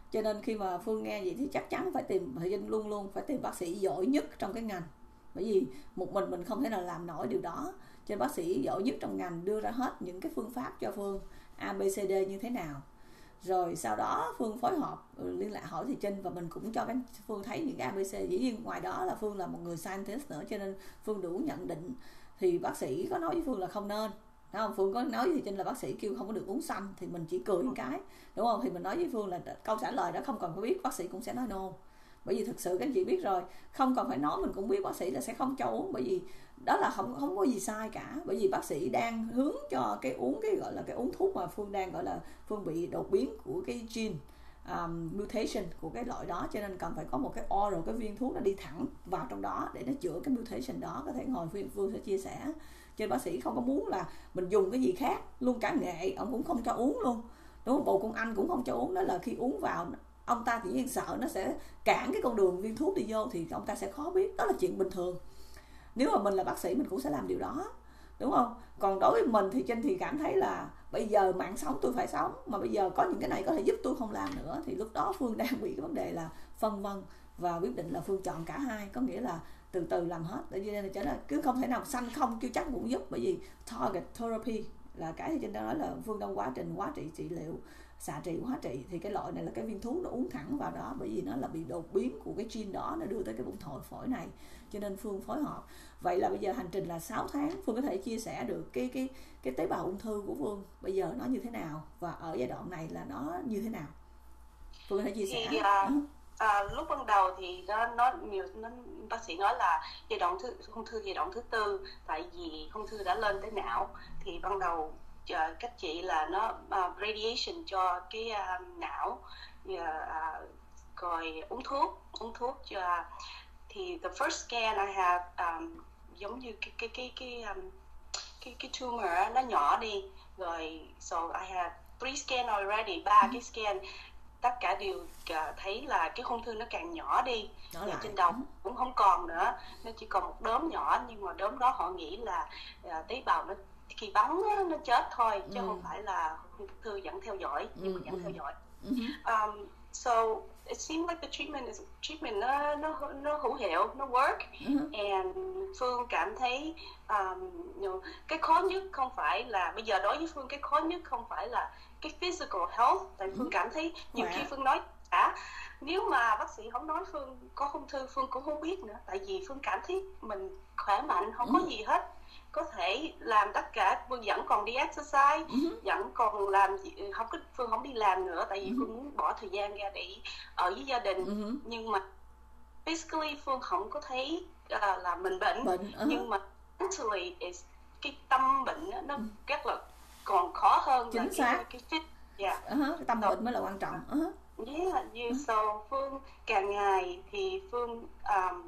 Cho nên khi mà Phương nghe vậy thì chắc chắn phải tìm, phải luôn luôn phải tìm bác sĩ giỏi nhất trong cái ngành, bởi vì một mình mình không thể nào làm nổi điều đó. Cho nên bác sĩ giỏi nhất trong ngành đưa ra hết những cái phương pháp cho Phương a bê xê đê như thế nào, rồi sau đó Phương phối hợp liên lạc hỏi thầy Trinh, và mình cũng cho các Phương thấy những cái a bê xê. Dĩ nhiên ngoài đó là Phương là một người scientist nữa, cho nên Phương đủ nhận định. Thì bác sĩ có nói với Phương là không nên, đúng không? Phương có nói với thầy Trinh là bác sĩ kêu không có được uống xanh, thì mình chỉ cười một cái, đúng không? Thì mình nói với Phương là câu trả lời đó không cần phải biết, bác sĩ cũng sẽ nói no. Bởi vì thực sự các anh chị biết rồi, không cần phải nói mình cũng biết bác sĩ là sẽ không cho uống, bởi vì đó là không không có gì sai cả. Bởi vì bác sĩ đang hướng cho cái uống cái gọi là cái uống thuốc mà Phương đang gọi là Phương bị đột biến của cái gene um, mutation của cái loại đó, cho nên cần phải có một cái oral, cái viên thuốc nó đi thẳng vào trong đó để nó chữa cái mutation đó. Có thể ngồi Phương, Phương sẽ chia sẻ. Cho nên bác sĩ không có muốn là mình dùng cái gì khác luôn, cả nghệ ông cũng không cho uống luôn, đúng không? Bồ con anh cũng không cho uống. Đó là khi uống vào ông ta chỉ nhiên sợ nó sẽ cản cái con đường viên thuốc đi vô, thì ông ta sẽ khó biết. Đó là chuyện bình thường. Nếu mà mình là bác sĩ mình cũng sẽ làm điều đó, đúng không? Còn đối với mình thì Trinh thì cảm thấy là bây giờ mạng sống tôi phải sống, mà bây giờ có những cái này có thể giúp tôi không làm nữa, thì lúc đó Phương đang bị cái vấn đề là phân vân, và quyết định là Phương chọn cả hai, có nghĩa là từ từ làm hết. Để nên là, là cứ không thể nào xanh không chưa chắc cũng giúp, bởi vì target therapy là cái thì Trinh đang nói là Phương trong quá trình quá trị trị liệu, xạ trị hóa trị, thì cái loại này là cái viên thuốc nó uống thẳng vào đó, bởi vì nó là bị đột biến của cái gene đó, nó đưa tới cái bụng thổi phổi này, cho nên Phương phối hợp. Vậy là bây giờ hành trình là sáu tháng, Phương có thể chia sẻ được cái cái cái tế bào ung thư của Phương bây giờ nó như thế nào, và ở giai đoạn này là nó như thế nào, Phương có thể chia sẻ. Thì, uh, uh, lúc ban đầu thì nó, nó nhiều nó, bác sĩ nói là giai đoạn thứ ung thư giai đoạn thứ tư, tại vì ung thư đã lên tới não. Thì ban đầu uh, cách chị là nó uh, radiation cho cái uh, não, uh, uh, rồi uống thuốc uống thuốc cho. Thì the first scan I have um, giống như cái cái cái cái um, cái cái tumor nó nhỏ đi rồi, so I have three scan already, ba cái scan, tất cả đều uh, thấy là cái ung thư nó càng nhỏ đi, và trên đầu cũng không còn nữa, nó chỉ còn một đốm nhỏ, nhưng mà đốm đó họ nghĩ là uh, tế bào nó khi bắn nó chết thôi, chứ ừ. không phải là ung thư vẫn theo dõi, nhưng mà vẫn theo dõi. Um, so it seemed like the treatment is treatment nó nó nó hữu hiệu, nó work. Uh-huh. And Phương cảm thấy um, you know, cái khó nhất không phải là bây giờ đối với Phương cái khó nhất không phải là cái physical health, tại Phương cảm thấy nhiều khi Phương nói cả nếu mà bác sĩ không nói Phương có ung thư, Phương cũng không biết nữa, tại vì Phương cảm thấy mình khỏe mạnh, không có gì hết, có thể làm tất cả. Phương vẫn còn đi exercise, uh-huh. vẫn còn làm không có, Phương không đi làm nữa, tại vì uh-huh. Phương muốn bỏ thời gian ra để ở với gia đình. Uh-huh. Nhưng mà physically Phương không có thấy uh, là mình bệnh, bệnh uh-huh. nhưng mà mentally is, cái tâm bệnh đó, nó uh-huh. rất là còn khó hơn. Chính là xác. cái, cái, yeah. uh-huh. Cái tâm so, bệnh mới là quan trọng. Uh-huh. Yeah, yeah. Uh-huh. So Phương càng ngày thì Phương um,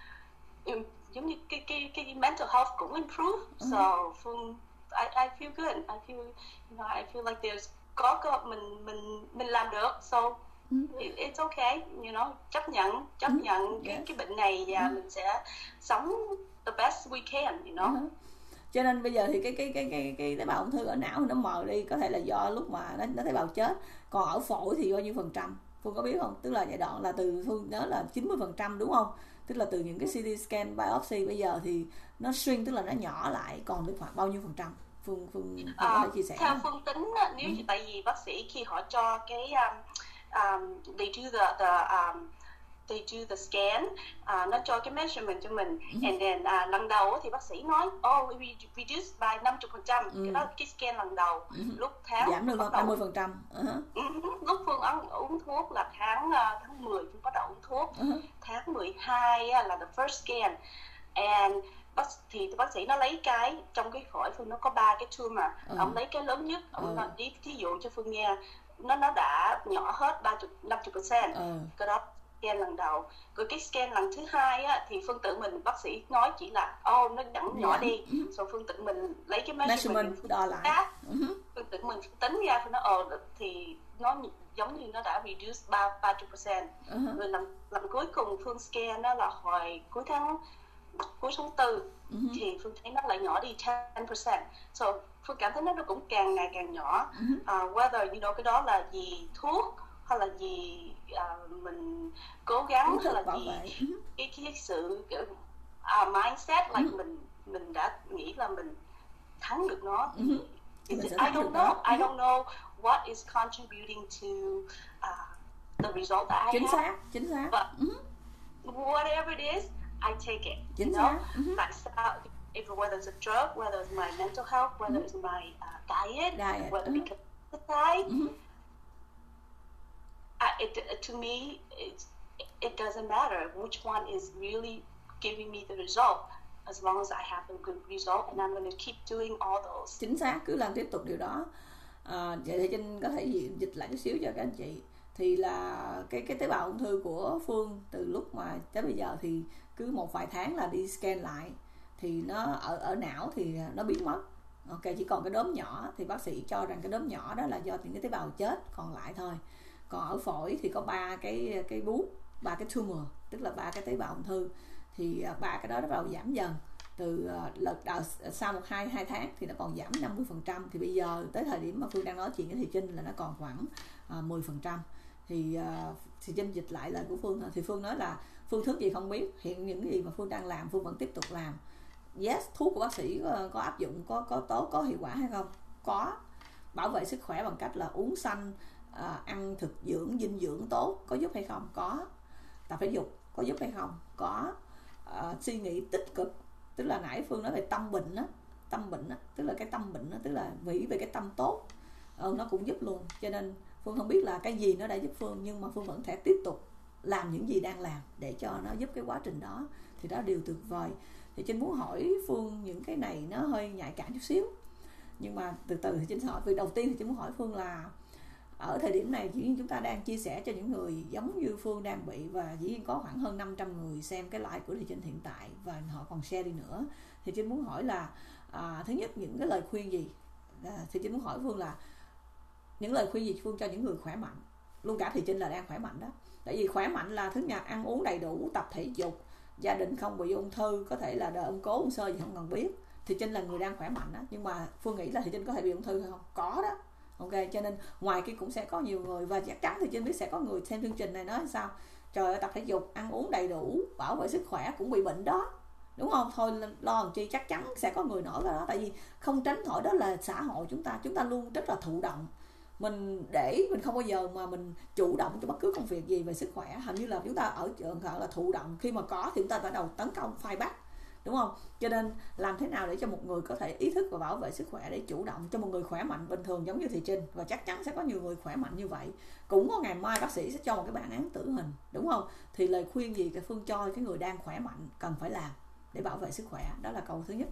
giống như cái cái cái mental health cũng improve. Uh-huh. So Phương I I feel good. I feel you know I feel like there's có có mình mình mình làm được. So uh-huh. it, it's okay, you know, chấp nhận chấp uh-huh. nhận yes. cái cái bệnh này, và uh-huh. mình sẽ sống the best we can, you know. Uh-huh. Cho nên bây giờ thì cái cái cái cái cái tế bào ung thư ở não nó mờ đi, có thể là do lúc mà nó nó tế bào chết. Còn ở phổi thì bao nhiêu phần trăm Phương có biết không? Tức là giai đoạn là từ Phương nhớ là chín mươi phần trăm đúng không? Tức là từ những cái xê tê scan biopsy bây giờ thì nó shrink, tức là nó nhỏ lại, còn được khoảng bao nhiêu phần trăm? Phương Phương, Phương à, có thể chia sẻ. Theo Phương tính nếu ừ. tại vì bác sĩ khi họ cho cái um, um, they do the the um, they do the scan, uh, nó cho cái measurement cho mình, uh-huh. and then uh, lần đầu thì bác sĩ nói oh we reduce by năm mươi phần trăm, uh-huh. cái đó là cái scan lần đầu, uh-huh. lúc tháng giảm được năm mươi phần trăm. Uh-huh. Uh-huh. Lúc Phương ăn uống thuốc là tháng uh, tháng mười Phương bắt đầu uống thuốc, uh-huh. tháng mười hai uh, là the first scan, and bác thì bác sĩ nó lấy cái trong cái phổi Phương nó có ba cái tumor, uh-huh. ông lấy cái lớn nhất, ông uh-huh. đi thí dụ cho Phương nghe, nó nó đã nhỏ hết ba mươi năm mươi phần trăm, uh-huh. cái đó scan lần đầu. Rồi cái scan lần thứ hai á, thì Phương tự mình, bác sĩ nói chỉ là oh nó vẫn nhỏ yeah. đi, rồi so, Phương tự mình lấy cái measurement đo lại, uh-huh. Phương tự mình tính ra, Phương nói ồ oh, thì nó giống như nó đã reduce ba mươi phần trăm. Uh-huh. Rồi lần, lần cuối cùng Phương scan đó là hồi cuối tháng cuối tháng tư, uh-huh. thì Phương thấy nó lại nhỏ đi ten percent. So Phương cảm thấy nó, nó cũng càng ngày càng nhỏ. Uh-huh. uh, whether you know cái đó là vì thuốc hay là vì uh, mình cố gắng hay là bảo vì vệ. cái, cái sự uh, mindset like uh-huh. mình mình đã nghĩ là mình thắng được nó. Uh-huh. Is it, I don't know. Uh-huh. I don't know what is contributing to uh, the result that I chính have. Xác, chính xác. But uh-huh. whatever it is, I take it. Chính you know? xác. Uh-huh. Tại sao, if whether it's a drug, whether it's my mental health, whether uh-huh. it's my uh, diet, diet, whether uh-huh. because of exercise, uh-huh. uh, it, to me, it's, it doesn't matter which one is really giving me the result. As long as I have a good result and I'm going to keep doing all those. Chính xác, cứ làm tiếp tục điều đó. À, vậy thì Trinh có thể dịch lại chút xíu cho các anh chị. Thì là cái cái tế bào ung thư của Phương từ lúc mà tới bây giờ thì cứ một vài tháng là đi scan lại, thì nó ở ở não thì nó biến mất. Ok, chỉ còn cái đốm nhỏ thì bác sĩ cho rằng cái đốm nhỏ đó là do những cái tế bào chết còn lại thôi. Còn ở phổi thì có ba cái cái bút, ba cái tumor, tức là ba cái tế bào ung thư. Thì ba cái đó nó bắt đầu giảm dần. Từ lần đầu sau một hai hai tháng thì nó còn giảm năm mươi phần trăm, thì bây giờ tới thời điểm mà Phương đang nói chuyện với Thị Trinh là nó còn khoảng uh, mười phần trăm. Thì uh, Thị Trinh dịch lại lời của Phương thì Phương nói là phương thức gì không biết, hiện những gì mà Phương đang làm Phương vẫn tiếp tục làm. Yes, thuốc của bác sĩ có, có áp dụng có có tốt, có hiệu quả hay không? Có. Bảo vệ sức khỏe bằng cách là uống xanh, uh, ăn thực dưỡng dinh dưỡng tốt có giúp hay không? Có. Tập thể dục có giúp hay không? Có. Uh, suy nghĩ tích cực, tức là nãy Phương nói về tâm bệnh á, tâm bệnh á, tức là cái tâm bệnh á, tức là nghĩ về cái tâm tốt, ừ, nó cũng giúp luôn. Cho nên Phương không biết là cái gì nó đã giúp Phương, nhưng mà Phương vẫn sẽ tiếp tục làm những gì đang làm để cho nó giúp cái quá trình đó, thì đó điều tuyệt vời. Thì Trinh muốn hỏi Phương những cái này nó hơi nhạy cảm chút xíu, nhưng mà từ từ thì Trinh hỏi. Việc đầu tiên thì Trinh muốn hỏi Phương là ở thời điểm này, dĩ nhiên chúng ta đang chia sẻ cho những người giống như Phương đang bị, và dĩ nhiên có khoảng hơn năm trăm người xem cái live của Thị Trinh hiện tại và họ còn share đi nữa. Thì Trinh muốn hỏi là à, thứ nhất, những cái lời khuyên gì à, thì Trinh muốn hỏi Phương là những lời khuyên gì Phương cho những người khỏe mạnh, luôn cả Thị Trinh là đang khỏe mạnh đó. Tại vì khỏe mạnh là thứ nhất ăn uống đầy đủ, tập thể dục, gia đình không bị ung thư, có thể là đời ông cố ông sơ gì không cần biết. Thị Trinh là người đang khỏe mạnh đó, nhưng mà Phương nghĩ là Thị Trinh có thể bị ung thư hay không? Có đó. Ok, cho nên ngoài kia cũng sẽ có nhiều người, và chắc chắn thì Trinh biết sẽ có người xem chương trình này nói sao trời ơi, tập thể dục, ăn uống đầy đủ, bảo vệ sức khỏe cũng bị bệnh đó, đúng không? Thôi lo làm chi, chắc chắn sẽ có người nổi ra đó. Tại vì không tránh khỏi, đó là xã hội chúng ta, chúng ta luôn rất là thụ động, mình để mình không bao giờ mà mình chủ động cho bất cứ công việc gì về sức khỏe. Hình như là chúng ta ở trường gọi là thụ động, khi mà có thì chúng ta bắt đầu tấn công, fight back, đúng không? Cho nên làm thế nào để cho một người có thể ý thức và bảo vệ sức khỏe để chủ động, cho một người khỏe mạnh bình thường giống như Thị Trinh, và chắc chắn sẽ có nhiều người khỏe mạnh như vậy. Cũng có ngày mai bác sĩ sẽ cho một cái bản án tử hình, đúng không? Thì lời khuyên gì cái Phương cho cái người đang khỏe mạnh cần phải làm để bảo vệ sức khỏe? Đó là câu thứ nhất.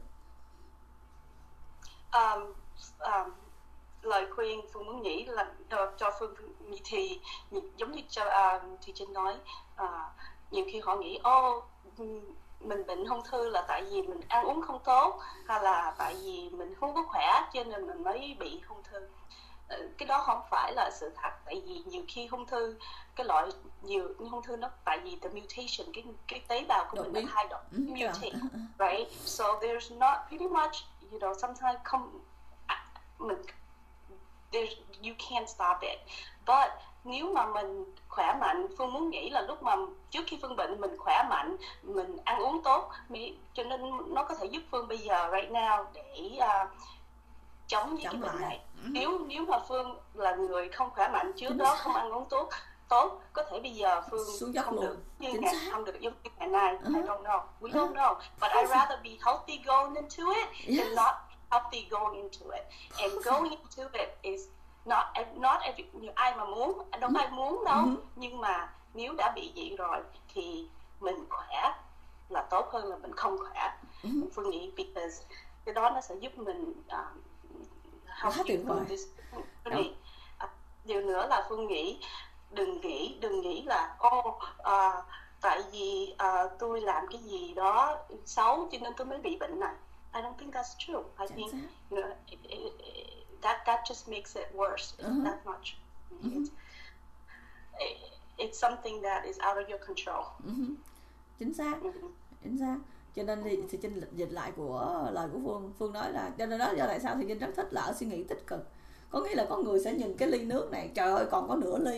um, um, lời khuyên Phương muốn nghĩ là cho Phương thì giống như cho uh, Thị Trinh nói, uh, nhiều khi họ nghĩ ô oh, mình bệnh ung thư là tại vì mình ăn uống không tốt, hay là tại vì mình không có khỏe cho nên mình mới bị ung thư. Cái đó không phải là sự thật. Tại vì nhiều khi ung thư, cái loại nhiều ung thư nó tại vì the mutation, cái cái tế bào của Đột mình nó thay đổi, mm, mutate, yeah. right? So there's not pretty much, you know, sometimes không mình there's you can't stop it. But nếu mà mình khỏe mạnh, Phương muốn nghĩ là lúc mà trước khi Phương bệnh mình khỏe mạnh, mình ăn uống tốt, cho nên nó có thể giúp Phương bây giờ right now để uh, chống với chống cái bệnh này. Ừ. Nếu nếu mà Phương là người không khỏe mạnh trước Chính đó xác. Không ăn uống tốt tốt, có thể bây giờ Phương không luôn. Được như ngày không được giống như ngày nay. Uh-huh. I don't know, we uh-huh. don't know, but I'd rather be healthy going into it yes. than not healthy going into it. And going into it is not not every, ai mà muốn, đâu ai muốn đâu, uh-huh. nhưng mà nếu đã bị vậy rồi thì mình khỏe là tốt hơn là mình không khỏe. Uh-huh. Phương nghĩ because cái đó nó sẽ giúp mình uh, help you through this journey. Uh, điều nữa là Phương nghĩ đừng nghĩ đừng nghĩ là ô oh, uh, tại vì uh, tôi làm cái gì đó xấu cho nên tôi mới bị bệnh này. I don't think that's true. I think you know, it, it, it, that that just makes it worse. Uh-huh. That's not true. Uh-huh. It's, it, it's something that is out of your control. Uh-huh. Chính xác. Uh-huh. Chính xác. Cho nên thì, thì Trinh dịch lại của lời của Phương. Phương nói là cho nên đó do tại sao thì Trinh rất thích là ở suy nghĩ tích cực. Có nghĩa là có người sẽ nhìn cái ly nước này, trời ơi còn có nửa ly,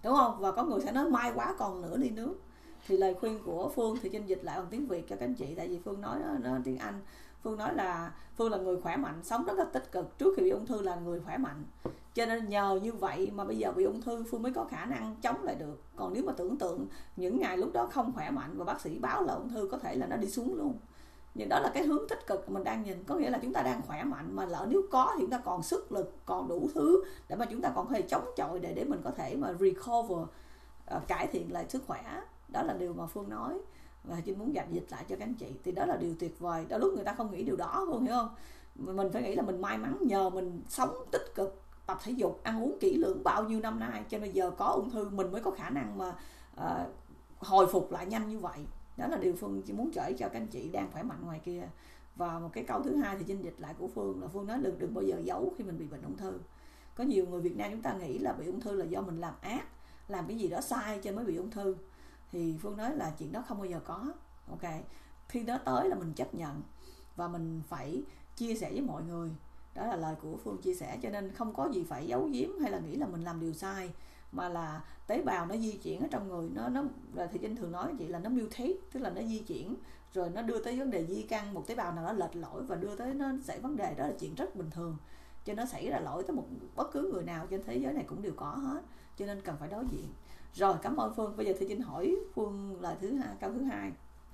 đúng không? Và có người sẽ nói mai quá còn nửa ly nước. Thì lời khuyên của Phương thì Trinh dịch lại bằng tiếng Việt cho các anh chị, tại vì Phương nói nó, nó tiếng Anh. Phương nói là Phương là người khỏe mạnh, sống rất là tích cực, trước khi bị ung thư là người khỏe mạnh, cho nên nhờ như vậy mà bây giờ bị ung thư Phương mới có khả năng chống lại được. Còn nếu mà tưởng tượng những ngày lúc đó không khỏe mạnh và bác sĩ báo là ung thư, có thể là nó đi xuống luôn. Nhưng đó là cái hướng tích cực mình đang nhìn, có nghĩa là chúng ta đang khỏe mạnh, mà lỡ nếu có thì chúng ta còn sức lực, còn đủ thứ để mà chúng ta còn có thể chống chọi, để để mình có thể mà recover, uh, cải thiện lại sức khỏe. Đó là điều mà Phương nói và Trinh muốn gạch dịch lại cho các anh chị. Thì đó là điều tuyệt vời. Đôi lúc người ta không nghĩ điều đó, Phương hiểu không? Mình phải nghĩ là mình may mắn nhờ mình sống tích cực, tập thể dục, ăn uống kỹ lưỡng bao nhiêu năm nay, cho nên giờ có ung thư mình mới có khả năng mà uh, hồi phục lại nhanh như vậy. Đó là điều Phương chỉ muốn kể cho các anh chị đang khỏe mạnh ngoài kia. Và một cái câu thứ hai thì Trinh dịch lại của Phương là Phương nói đừng đừng bao giờ giấu khi mình bị bệnh ung thư. Có nhiều người Việt Nam chúng ta nghĩ là bị ung thư là do mình làm ác, làm cái gì đó sai cho mới bị ung thư. Thì Phương nói là chuyện đó không bao giờ có. Ok, khi nó tới là mình chấp nhận và mình phải chia sẻ với mọi người. Đó là lời của Phương chia sẻ, cho nên không có gì phải giấu giếm hay là nghĩ là mình làm điều sai, mà là tế bào nó di chuyển ở trong người nó nó thì Trinh thường nói chị là nó mutate, tức là nó di chuyển rồi nó đưa tới vấn đề di căn, một tế bào nào đó lệch lỗi và đưa tới nó xảy vấn đề, đó là chuyện rất bình thường. Cho nó xảy ra lỗi tới một bất cứ người nào trên thế giới này cũng đều có hết, cho nên cần phải đối diện. Rồi, cảm ơn Phương. Bây giờ thì Trinh hỏi Phương lời thứ hai, câu thứ hai.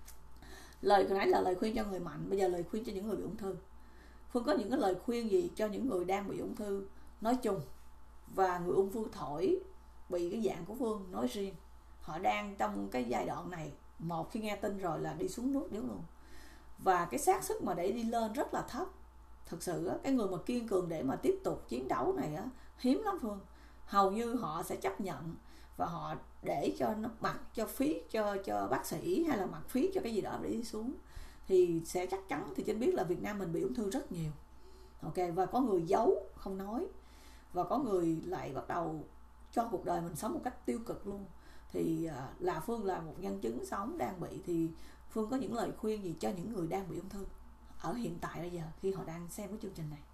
Lời nãy là lời khuyên cho người mạnh, bây giờ lời khuyên cho những người bị ung thư. Phương có những cái lời khuyên gì cho những người đang bị ung thư nói chung và người ung thư thổi bị cái dạng của Phương nói riêng? Họ đang trong cái giai đoạn này, một khi nghe tin rồi là đi xuống nước điếu luôn, và cái xác suất mà để đi lên rất là thấp. Thực sự cái người mà kiên cường để mà tiếp tục chiến đấu này hiếm lắm Phương. Hầu như họ sẽ chấp nhận và họ để cho nó mặc cho phí cho cho bác sĩ hay là mặc phí cho cái gì đó để đi xuống. Thì sẽ chắc chắn thì Trinh biết là Việt Nam mình bị ung thư rất nhiều. Ok, và có người giấu không nói, và có người lại bắt đầu cho cuộc đời mình sống một cách tiêu cực luôn. Thì là Phương là một nhân chứng sống đang bị, thì Phương có những lời khuyên gì cho những người đang bị ung thư ở hiện tại bây giờ khi họ đang xem cái chương trình này?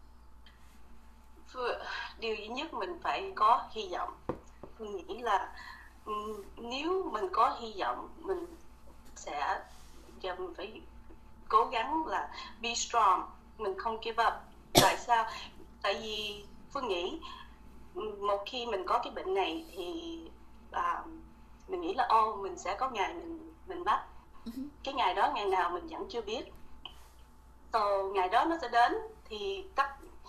Điều duy nhất mình phải có hy vọng. Phương nghĩ là nếu mình có hy vọng, mình sẽ giờ mình phải cố gắng là be strong, mình không give up. Tại sao? Tại vì Phương nghĩ một khi mình có cái bệnh này thì à, mình nghĩ là ô mình sẽ có ngày mình mình bắt. Cái ngày đó ngày nào mình vẫn chưa biết. So, ngày đó nó sẽ đến thì tất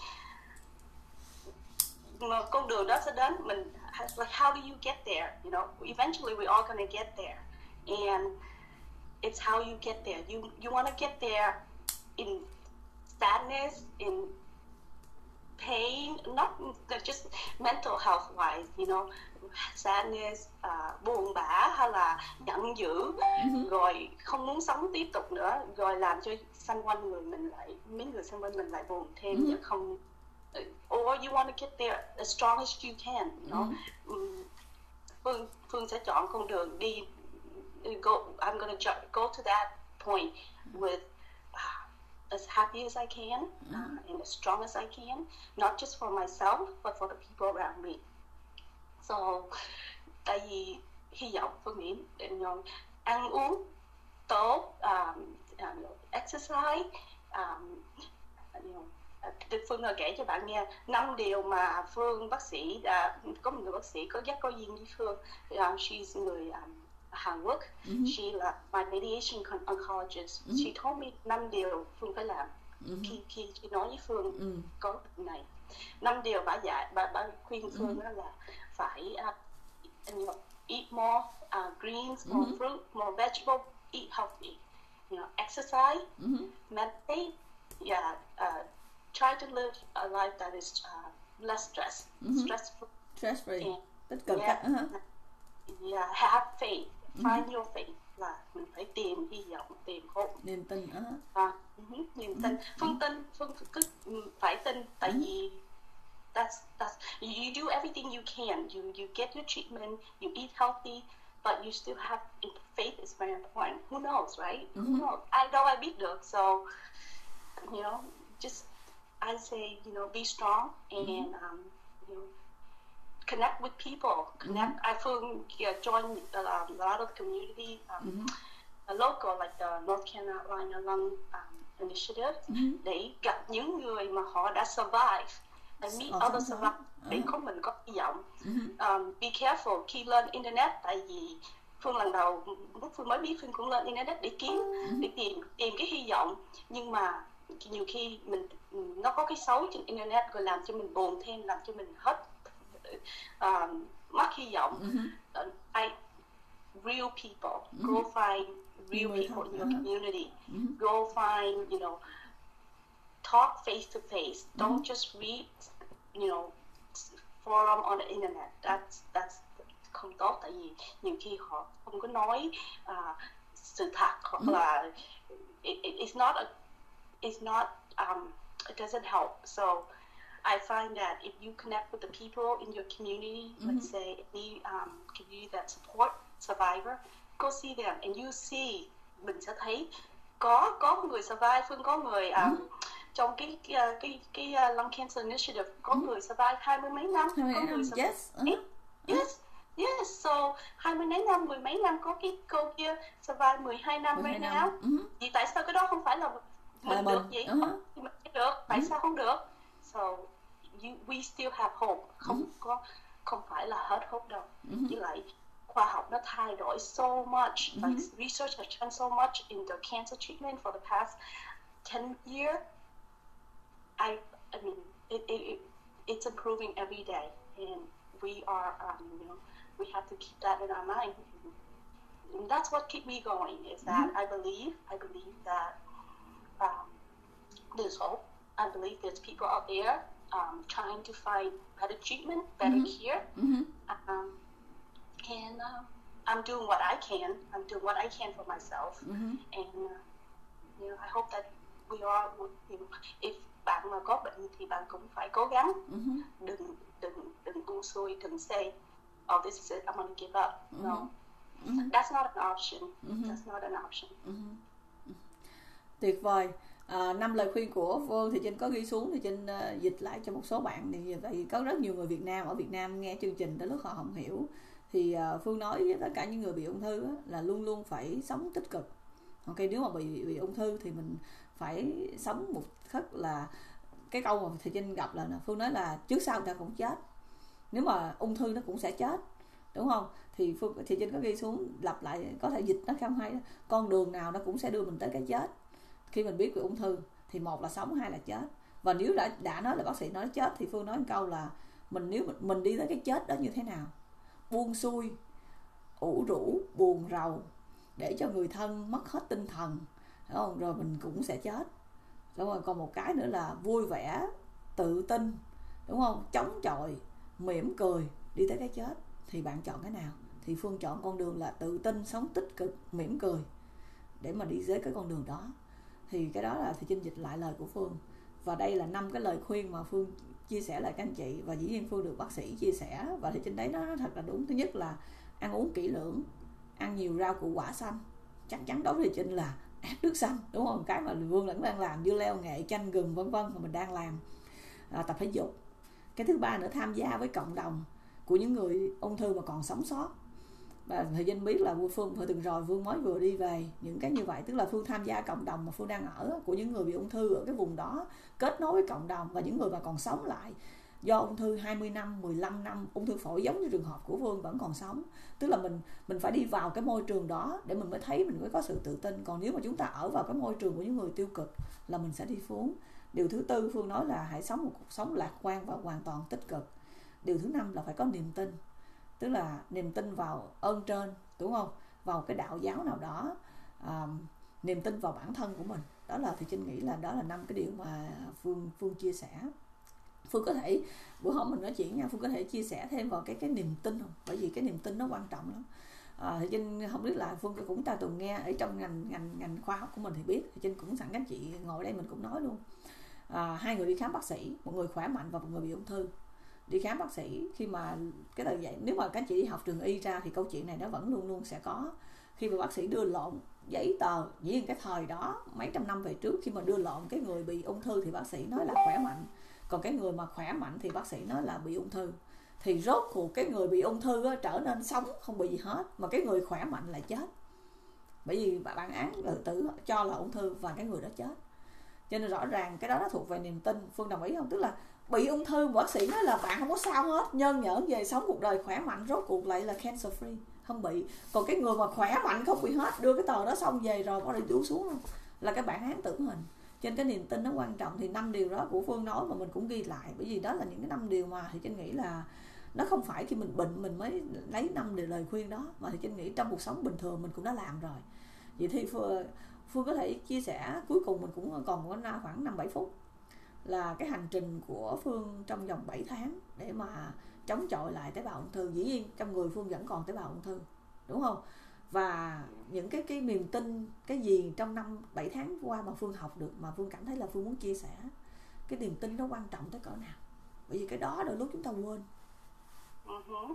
mà con đường đó sẽ đến, mình like how do you get there, you know, eventually we're all gonna get there, and it's how you get there. You you want to get there in sadness, in pain, not just mental health wise, you know, sadness, uh, buồn bã hay là giận dữ, mm-hmm. rồi không muốn sống tiếp tục nữa, rồi làm cho xung quanh người mình lại mấy người xung quanh mình lại buồn thêm, mm-hmm. không. Or you want to get there as strong as you can, you know. Mm-hmm. Phương Phương sẽ chọn con đường đi. Go. I'm gonna go to that point with uh, as happy as I can, uh, and as strong as I can, not just for myself but for the people around me. So, tại vì hy vọng Phương nghĩ you know, ăn uống tốt, um, uh, exercise, um, you know, Phương là kể cho bạn nghe năm điều mà Phương bác sĩ đã, có một người bác sĩ có dắt có duyên với Phương. Um, she's người um, Hàn Quốc, mm-hmm. she là my radiation oncologist. Mm-hmm. She told me năm điều Phương phải làm, mm-hmm. khi khi khi nói với Phương mm-hmm. có bệnh này. Năm điều bà dạy, bà bà khuyên Phương mm-hmm. là phải uh, you know, eat more uh, greens, more mm-hmm. fruit, more vegetable, eat healthy, you know, exercise, mm-hmm. meditate, yeah, uh, try to live a life that is uh, less stress, mm-hmm. stressful, stress free, tích cực. Yeah, uh-huh. yeah, have faith, find mm-hmm. your faith, là mình phải tìm hy vọng, tìm hope, niềm tin. Uh-huh. À, uh-huh, niềm tin. Mm-hmm. Phương tin, Phương cứ phải tin, tại mm-hmm. vì that's that's you do everything you can. You you get your treatment, you eat healthy, but you still have faith is very important. Who knows, right? Mm-hmm. Who knows? I đâu ai biết được. So, you know, just I say, you know, be strong and mm-hmm. um, you know, connect with people, connect. Mm-hmm. I Phương uh, join uh, a lot of community, um, mm-hmm. uh, local like the North Carolina Lung um, Initiative, mm-hmm. để gặp những người mà họ đã survive, and meet oh, other survivors, uh-huh. để có mình có hy vọng. Mm-hmm. Um, be careful khi lên internet, tại vì Phương lần đầu lúc Phương mới biết Phương cũng lên internet để kiếm, mm-hmm. để tìm tìm cái hy vọng, nhưng mà nhiều khi mình nó có cái xấu trên internet rồi làm cho mình buồn thêm, làm cho mình hết uh, mất hy vọng. Mm-hmm. uh, I real people, mm-hmm. go find real mm-hmm. people in your uh-huh. community, mm-hmm. go find, you know, talk face to face, mm-hmm. don't just read, you know, forum on the internet. That's that's không tốt, tại vì nhiều khi họ không có nói uh, sự thật, hoặc mm-hmm. là it, it, it's not a it's not um, it doesn't help. So I find that if you connect with the people in your community, mm-hmm. let's say any um, community that support survivor, go see them and you see, mình sẽ thấy có có người survive. Phương có người um, mm-hmm. trong cái cái cái, cái uh, lung cancer initiative có mm-hmm. người survive hai mươi mấy năm, hai mươi có năm. người survive. Yes. Uh-huh. Yes. Yes, so hai mươi mấy năm, mười mấy năm, có cái cô kia survive mười hai năm right now. Mm-hmm. Vì tại sao cái đó không phải là mình, mình được vậy? Uh-huh. Thì mình được, tại mm-hmm. sao không được? So you, we still have hope. Không mm-hmm. có không phải là hết hope đâu. Mm-hmm. Với lại khoa học nó thay đổi so much, mm-hmm. like research has done so much in the cancer treatment for the past ten years. I I mean it, it, it it's improving every day, and we are um, you know, we have to keep that in our mind. And that's what keep me going, is that mm-hmm. I believe I believe that um, there's hope. I believe there's people out there um, trying to find better treatment, better mm-hmm. care. Mm-hmm. Um, and uh, I'm doing what I can. I'm doing what I can for myself. Mm-hmm. And uh, you know, I hope that we all, you know, if bạn mà có bệnh thì bạn cũng phải cố gắng. Mm-hmm. Đừng đừng đừng buông xuôi, đừng say, oh, this is it, I'm gonna give up. Mm-hmm. No, mm-hmm. that's not an option. Mm-hmm. That's not an option. Mm-hmm. Tuyệt vời. À, năm lời khuyên của Phương thì Trinh có ghi xuống, thì Trinh uh, dịch lại cho một số bạn. Thì tại vì có rất nhiều người Việt Nam ở Việt Nam nghe chương trình đến lúc họ không hiểu, thì uh, Phương nói với tất cả những người bị ung thư á, là luôn luôn phải sống tích cực. Ok, nếu mà bị bị ung thư thì mình phải sống một cách là, cái câu mà thì Trinh gặp là Phương nói là trước sau người ta cũng chết, nếu mà ung thư nó cũng sẽ chết, đúng không? Thì Phương thì Trinh có ghi xuống, lặp lại, có thể dịch nó không hay, con đường nào nó cũng sẽ đưa mình tới cái chết. Khi mình biết về ung thư thì một là sống, hai là chết. Và nếu đã đã nói là bác sĩ nói chết, thì Phương nói một câu là mình nếu mình, mình đi tới cái chết đó như thế nào, buông xuôi, ủ rũ, buồn rầu, để cho người thân mất hết tinh thần, đúng không? Rồi mình cũng sẽ chết, đúng không? Còn một cái nữa là vui vẻ, tự tin, đúng không? Chống chọi, mỉm cười, đi tới cái chết. Thì bạn chọn cái nào? Thì Phương chọn con đường là tự tin, sống tích cực, mỉm cười, để mà đi tới cái con đường đó. Thì cái đó là thì Trinh dịch lại lời của Phương. Và đây là năm cái lời khuyên mà Phương chia sẻ lại các anh chị. Và dĩ nhiên Phương được bác sĩ chia sẻ, và thì Trinh thấy nó thật là đúng. Thứ nhất là ăn uống kỹ lưỡng, ăn nhiều rau củ quả xanh. Chắc chắn đối với Trinh là ép nước xanh, đúng không? Cái mà Vương vẫn đang làm, dưa leo, nghệ, chanh, gừng, vân vân mà mình đang làm. À, tập thể dục. Cái thứ ba nữa, tham gia với cộng đồng của những người ung thư mà còn sống sót. Và thời gian biết là Phương vừa từng rồi, Phương mới vừa đi về những cái như vậy, tức là Phương tham gia cộng đồng mà Phương đang ở, của những người bị ung thư ở cái vùng đó, kết nối với cộng đồng và những người mà còn sống lại do ung thư hai mươi năm, mười lăm năm, ung thư phổi giống như trường hợp của Phương vẫn còn sống. Tức là mình mình phải đi vào cái môi trường đó để mình mới thấy, mình mới có sự tự tin. Còn nếu mà chúng ta ở vào cái môi trường của những người tiêu cực là mình sẽ đi xuống. Điều thứ tư Phương nói là hãy sống một cuộc sống lạc quan và hoàn toàn tích cực. Điều thứ năm là phải có niềm tin, tức là niềm tin vào ơn trên, đúng không? Vào cái đạo giáo nào đó, à, niềm tin vào bản thân của mình. Đó là thì Trinh nghĩ là đó là năm cái điều mà Phương Phương chia sẻ. Phương có thể bữa hôm mình nói chuyện nha, Phương có thể chia sẻ thêm vào cái cái niềm tin không? Bởi vì cái niềm tin nó quan trọng lắm. À, thì Trinh không biết là Phương cũng ta từng nghe ở trong ngành ngành ngành khoa học của mình thì biết. Thì Trinh cũng sẵn các chị ngồi đây mình cũng nói luôn. À, hai người đi khám bác sĩ, một người khỏe mạnh và một người bị ung thư. Đi khám bác sĩ, khi mà cái tờ giấy, nếu mà các chị đi học trường y ra thì câu chuyện này nó vẫn luôn luôn sẽ có. Khi mà bác sĩ đưa lộn giấy tờ, dĩ nhiên cái thời đó mấy trăm năm về trước, khi mà đưa lộn cái người bị ung thư thì bác sĩ nói là khỏe mạnh, còn cái người mà khỏe mạnh thì bác sĩ nói là bị ung thư. thì rốt cuộc cái người bị ung thư á, trở nên sống không bị gì hết, mà cái người khỏe mạnh lại chết, bởi vì bản án tự tử cho là ung thư và cái người đó chết. Cho nên rõ ràng cái đó nó thuộc về niềm tin. Phương đồng ý không? Tức là bị ung thư, bác sĩ nói là bạn không có sao hết, nhân nhởn về sống cuộc đời khỏe mạnh, rốt cuộc lại là cancer free, không bị. Còn cái người mà khỏe mạnh không bị hết, đưa cái tờ đó xong về rồi có đi đuổi xuống luôn, là cái bản án tử hình. Cho nên cái niềm tin nó quan trọng. Thì năm điều đó của Phương nói mà mình cũng ghi lại, bởi vì đó là những cái năm điều mà thì Trinh nghĩ là nó không phải khi mình bệnh mình mới lấy năm điều lời khuyên đó, mà thì Trinh nghĩ trong cuộc sống bình thường mình cũng đã làm rồi. Vậy thì Phương, Phương có thể chia sẻ cuối cùng, mình cũng còn có khoảng năm bảy phút, là cái hành trình của Phương trong vòng bảy tháng để mà chống chọi lại tế bào ung thư. Dĩ nhiên trong người Phương vẫn còn tế bào ung thư, đúng không? Và những cái cái niềm tin, cái gì trong năm bảy tháng qua mà Phương học được, mà Phương cảm thấy là Phương muốn chia sẻ cái niềm tin nó quan trọng tới cỡ nào, bởi vì cái đó đôi lúc chúng ta quên. Uh-huh.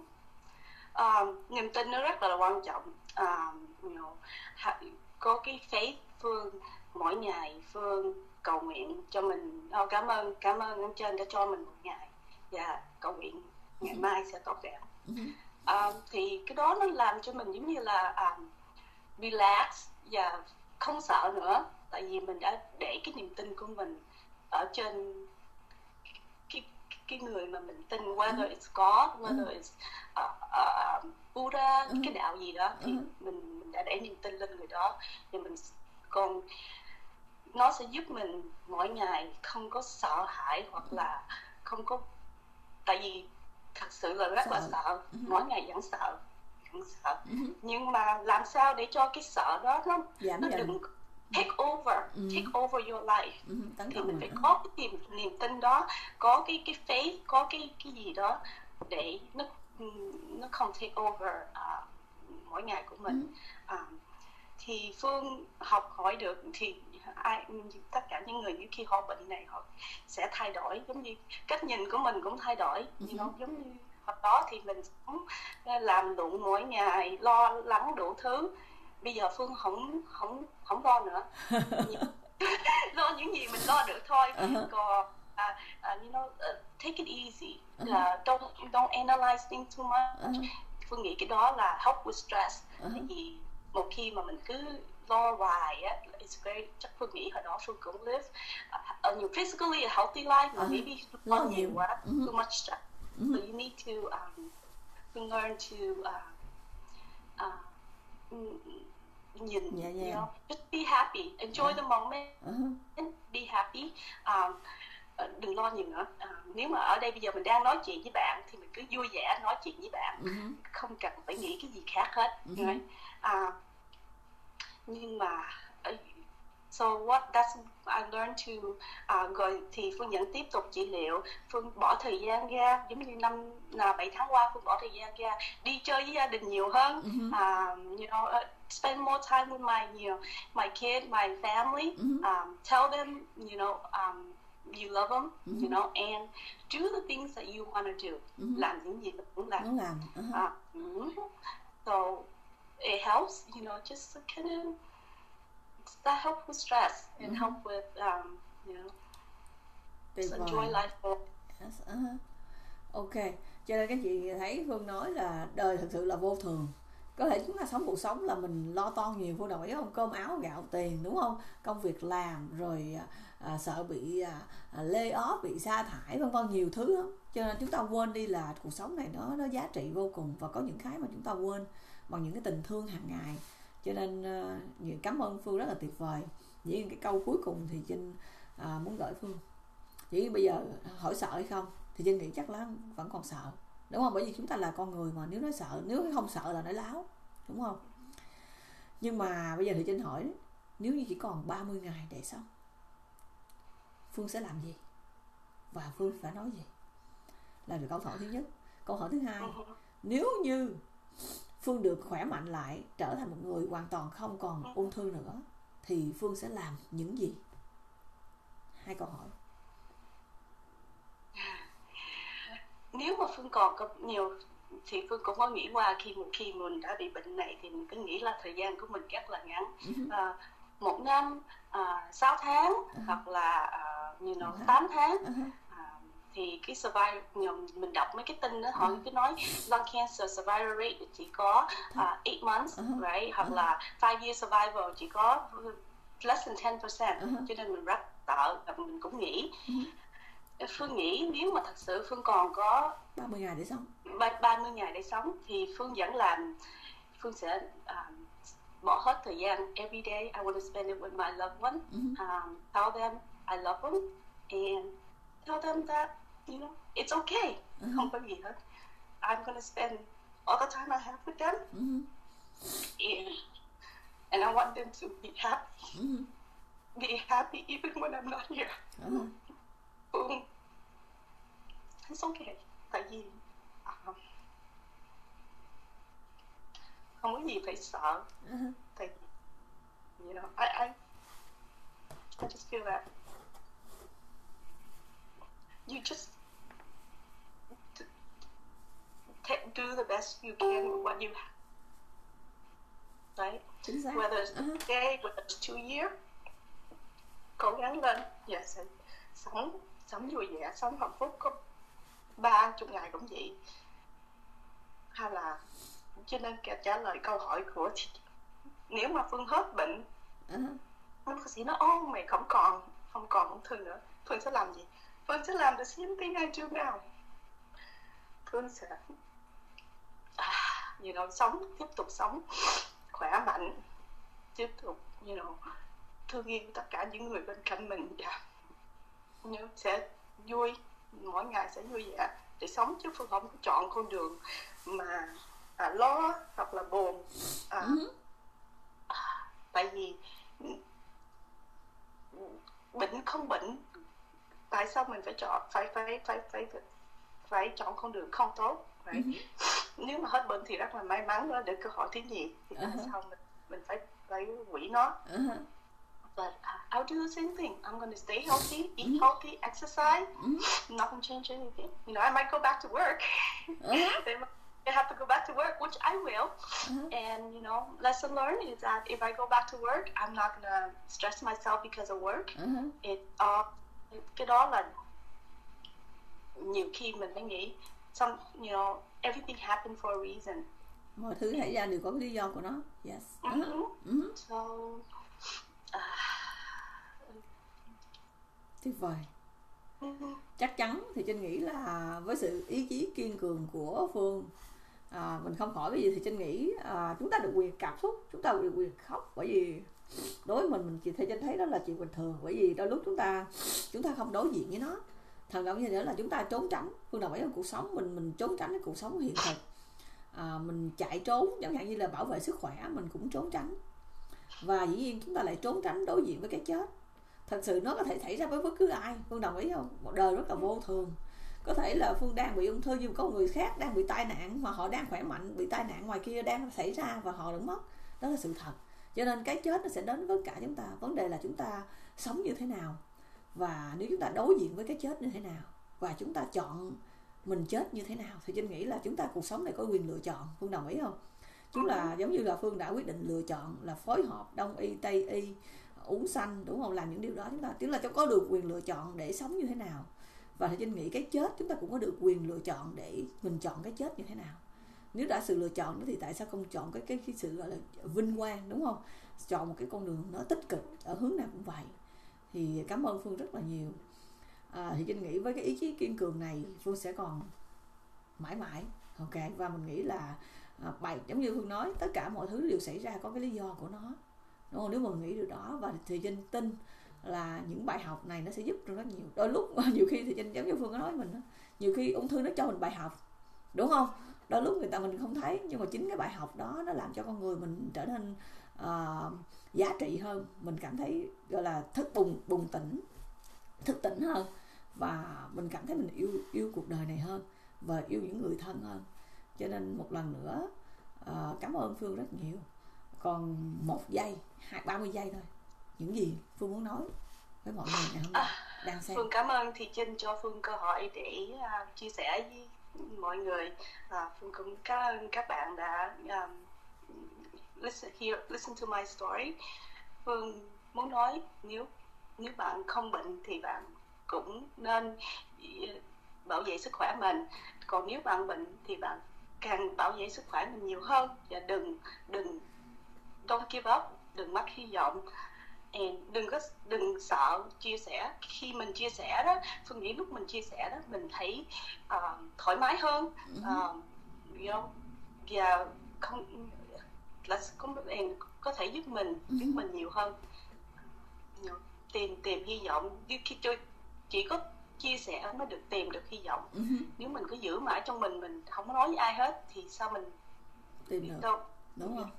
uh, niềm tin nó rất là quan trọng. uh, you know, có cái faith, Phương mỗi ngày Phương cầu nguyện cho mình. Oh, cảm ơn cảm ơn ông trên đã cho mình một ngày và cầu nguyện ngày uh-huh. mai sẽ tốt đẹp. uh-huh. uh, thì cái đó nó làm cho mình giống như là um, relax và không sợ nữa, tại vì mình đã để cái niềm tin của mình ở trên cái cái người mà mình tin, whether it's God, whether it's uh, uh, Buddha, uh-huh. cái đạo gì đó, thì uh-huh. mình mình đã để niềm tin lên người đó. Thì mình còn nó sẽ giúp mình mỗi ngày không có sợ hãi, hoặc là không có, tại vì thật sự là rất sợ. là sợ, uh-huh. mỗi ngày vẫn sợ, vẫn sợ. Uh-huh. Nhưng mà làm sao để cho cái sợ đó nó Giảm nó dần. đừng take over, uh-huh. take over your life. Uh-huh. Thì mình phải uh-huh. có cái niềm, niềm tin đó, có cái cái faith, có cái cái gì đó để nó nó không take over uh, mỗi ngày của mình. Uh-huh. uh, thì Phương học hỏi được, thì ai tất cả những người khi họ bệnh này họ sẽ thay đổi, giống như cách nhìn của mình cũng thay đổi. Uh-huh. Nó giống như hồi đó thì mình sống làm lụng mỗi ngày, lo lắng đủ thứ. Bây giờ Phương không không không lo nữa. Lo những gì mình lo được thôi. Uh-huh. Còn uh, uh, you know, uh, take it easy. Uh-huh. Uh, don't don't analyze things too much. Uh-huh. Phương nghĩ cái đó là help with stress. Uh-huh. Tại vì một khi mà mình cứ lo hoài á, it's very, chắc Phương nghĩ hồi đó Phương cũng live uh, uh, physically a healthy life, mà uh-huh. maybe lo nhiều quá, uh-huh. too much stress. Uh-huh. So you need to um, learn to uh, uh, nhìn, yeah, yeah. you know, just be happy, enjoy yeah. the moment, uh-huh. be happy. Um, đừng lo nhiều nữa. Uh, nếu mà ở đây bây giờ mình đang nói chuyện với bạn thì mình cứ vui vẻ nói chuyện với bạn, uh-huh. không cần phải nghĩ cái gì khác hết. Uh-huh. Right? Uh, nhưng mà uh, so what that's I learned to uh, rồi thì Phương vẫn tiếp tục trị liệu. Phương bỏ thời gian ra, giống như năm là bảy tháng qua Phương bỏ thời gian ra đi chơi với gia đình nhiều hơn. Uh-huh. uh, you know, uh, spend more time with my you know my kid, my family. Uh-huh. um, tell them you know um, you love them. Uh-huh. You know, and do the things that you want to do. Uh-huh. Làm những gì mình muốn làm. Muốn làm. Uh-huh. Uh, so it helps, you know, just kind of that help with stress and uh-huh. help with um, you know, just enjoy life. Yes. Uh-huh. Ok, cho nên các chị thấy Phương nói là đời thực sự là vô thường. Có thể chúng ta sống cuộc sống là mình lo toan nhiều, Phương đồng ý không? Cơm áo gạo tiền, đúng không? Công việc làm, rồi à, sợ bị à, lay off, bị sa thải, vân vân, nhiều thứ lắm. Cho nên chúng ta quên đi là cuộc sống này nó nó giá trị vô cùng, và có những cái mà chúng ta quên bằng những cái tình thương hàng ngày. Cho nên uh, cảm ơn Phương rất là tuyệt vời. Chỉ cái câu cuối cùng thì Trinh uh, muốn gửi Phương. Chỉ bây giờ hỏi sợ hay không thì Trinh nghĩ chắc là vẫn còn sợ, đúng không? Bởi vì chúng ta là con người mà, nếu nói sợ, nếu không sợ là nói láo, đúng không? Nhưng mà bây giờ thì Trinh hỏi, nếu như chỉ còn ba mươi ngày để sống, Phương sẽ làm gì? Và Phương phải nói gì? Là được câu hỏi thứ nhất. Câu hỏi thứ hai, nếu như Phương được khỏe mạnh lại, trở thành một người hoàn toàn không còn ung thư nữa, thì Phương sẽ làm những gì? Hai câu hỏi. Nếu mà Phương còn có nhiều thì Phương cũng có nghĩ qua, khi khi mình đã bị bệnh này thì mình cứ nghĩ là thời gian của mình rất là ngắn. Uh-huh. à, một năm, à, sáu tháng, uh-huh. hoặc là uh, you know, tám tháng. Uh-huh. à, thì cái survival, mình đọc mấy cái tin đó, họ cứ nói lung cancer survival rate chỉ có uh, eight months, uh-huh. right? Hoặc uh-huh. là five year survival chỉ có less than ten percent, uh-huh. cho nên mình rất sợ, và mình cũng nghĩ, uh-huh. Phương nghĩ nếu mà thật sự Phương còn có ba mươi ngày để sống, ba mươi ngày để sống thì Phương vẫn làm, Phương sẽ uh, bỏ hết thời gian. Every day I want to spend it with my loved one, uh-huh. um, tell them I love them and tell them that, you know, it's okay, uh-huh. không có gì hết. I'm gonna spend all the time I have with them, uh-huh. and, and I want them to be happy, uh-huh. be happy even when I'm not here. Uh-huh. um, it's okay, tại vì um, không có gì phải sợ, uh-huh. tại vì, you know, I, I, I just feel that you just do the best you can with what you have, right? Exactly. Whether it's uh-huh. a day, whether it's two years, cố gắng lên, yes, sống sống vui vẻ, sống hạnh phúc, có ba chục ngày cũng vậy. Hay là cho nên trả lời câu hỏi của chị, nếu mà Phương hết bệnh, uh-huh. bác sĩ nói ô mày không còn không còn ung thư nữa, Phương sẽ làm gì? Phương sẽ làm the same thing I do now. Phương sẽ à, you know, sống, tiếp tục sống khỏe mạnh, tiếp tục, you know, thương yêu tất cả những người bên cạnh mình, và you know, sẽ vui, mỗi ngày sẽ vui vẻ để sống, chứ Phương không chọn con đường mà à, lo hoặc là buồn, à, uh-huh. à, tại vì bệnh không bệnh, tại sao mình phải chọn phải phải phải phải phải chọn con đường không tốt, right? Uh-huh. Nếu mà hết bệnh thì rất là may mắn đó, được cơ hội thứ nhì, thì tại uh-huh. sao mình mình phải phải hủy nó? Uh-huh. But uh, I'll do the same thing. I'm going to stay healthy, eat uh-huh. healthy, exercise. Uh-huh. I'm not going to change anything. You know, I might go back to work. Uh-huh. I have to go back to work, which I will. Uh-huh. And, you know, lesson learned is that if I go back to work, I'm not going to stress myself because of work. Uh-huh. It, uh, cái đó là nhiều khi mình phải nghĩ, some, you know, everything happened for a reason. Mọi thứ xảy ra đều có cái lý do của nó. Yes. Uh-huh. Uh-huh. Uh-huh. So, uh, tuyệt vời. Uh-huh. Chắc chắn thì Trinh nghĩ là với sự ý chí kiên cường của Phương, à, mình không khỏi cái gì thì Trinh nghĩ à, chúng ta được quyền cảm xúc, chúng ta được quyền khóc, bởi vì đối với mình mình chỉ thấy Trinh thấy đó là chuyện bình thường, bởi vì đôi lúc chúng ta chúng ta không đối diện với nó. Thần đồng như nữa là chúng ta trốn tránh. Phương đồng ý là cuộc sống mình mình trốn tránh cái cuộc sống hiện thực, à, mình chạy trốn, chẳng hạn như là bảo vệ sức khỏe mình cũng trốn tránh, và dĩ nhiên chúng ta lại trốn tránh đối diện với cái chết. Thật sự nó có thể xảy ra với bất cứ ai, Phương đồng ý không? Một đời rất là vô thường. Có thể là Phương đang bị ung thư nhưng có người khác đang bị tai nạn, mà họ đang khỏe mạnh, bị tai nạn ngoài kia đang xảy ra và họ đã mất. Đó là sự thật. Cho nên cái chết nó sẽ đến với cả chúng ta. Vấn đề là chúng ta sống như thế nào, và nếu chúng ta đối diện với cái chết như thế nào, và chúng ta chọn mình chết như thế nào, thì Trinh nghĩ là chúng ta cuộc sống này có quyền lựa chọn. Phương đồng ý không? Chúng là giống như là Phương đã quyết định lựa chọn là phối hợp Đông y, Tây y, uống xanh, đúng không? Làm những điều đó chúng ta tức là có được quyền lựa chọn để sống như thế nào. Và thì Trinh nghĩ cái chết chúng ta cũng có được quyền lựa chọn để mình chọn cái chết như thế nào. Nếu đã sự lựa chọn đó thì tại sao không chọn cái cái, cái sự gọi là vinh quang, đúng không? Chọn một cái con đường nó tích cực, ở hướng nào cũng vậy. Thì cảm ơn Phương rất là nhiều. À, thì Trinh nghĩ với cái ý chí kiên cường này Phương sẽ còn mãi mãi, ok. Và mình nghĩ là à, bài giống như Phương nói, tất cả mọi thứ đều xảy ra có cái lý do của nó, đúng không? Nếu mà mình nghĩ điều đó, và thì Trinh tin là những bài học này nó sẽ giúp rất nhiều. Đôi lúc nhiều khi thì Trinh giống như Phương có nói mình đó, nhiều khi ung thư nó cho mình bài học, đúng không? Đôi lúc người ta mình không thấy, nhưng mà chính cái bài học đó nó làm cho con người mình trở nên uh, giá trị hơn. Mình cảm thấy gọi là thức bùng bùng tỉnh, thức tỉnh hơn, và mình cảm thấy mình yêu yêu cuộc đời này hơn và yêu những người thân hơn. Cho nên một lần nữa uh, cảm ơn Phương rất nhiều. Còn một giây, hai ba mươi giây thôi, những gì Phương muốn nói với mọi người ngày hôm nay đang xem. Phương cảm ơn Thị Trinh cho Phương cơ hội để uh, chia sẻ với mọi người. Uh, Phương cũng cảm ơn các bạn đã um, listen here, listen to my story. Phương muốn nói nếu nếu bạn không bệnh thì bạn cũng nên bảo vệ sức khỏe mình. Còn nếu bạn bệnh thì bạn càng bảo vệ sức khỏe mình nhiều hơn, và đừng đừng don't give up, đừng mất hy vọng. And đừng có đừng sợ chia sẻ. Khi mình chia sẻ đó, Phương nghĩ lúc mình chia sẻ đó mình thấy uh, thoải mái hơn, uh, you know, và không là có, có thể giúp mình giúp mình nhiều hơn, you know, tìm tìm hy vọng. Khi tôi chỉ có chia sẻ mới được tìm được hy vọng. Nếu mình cứ giữ mãi trong mình mình không có nói với ai hết thì sao mình tìm được đâu, đúng không?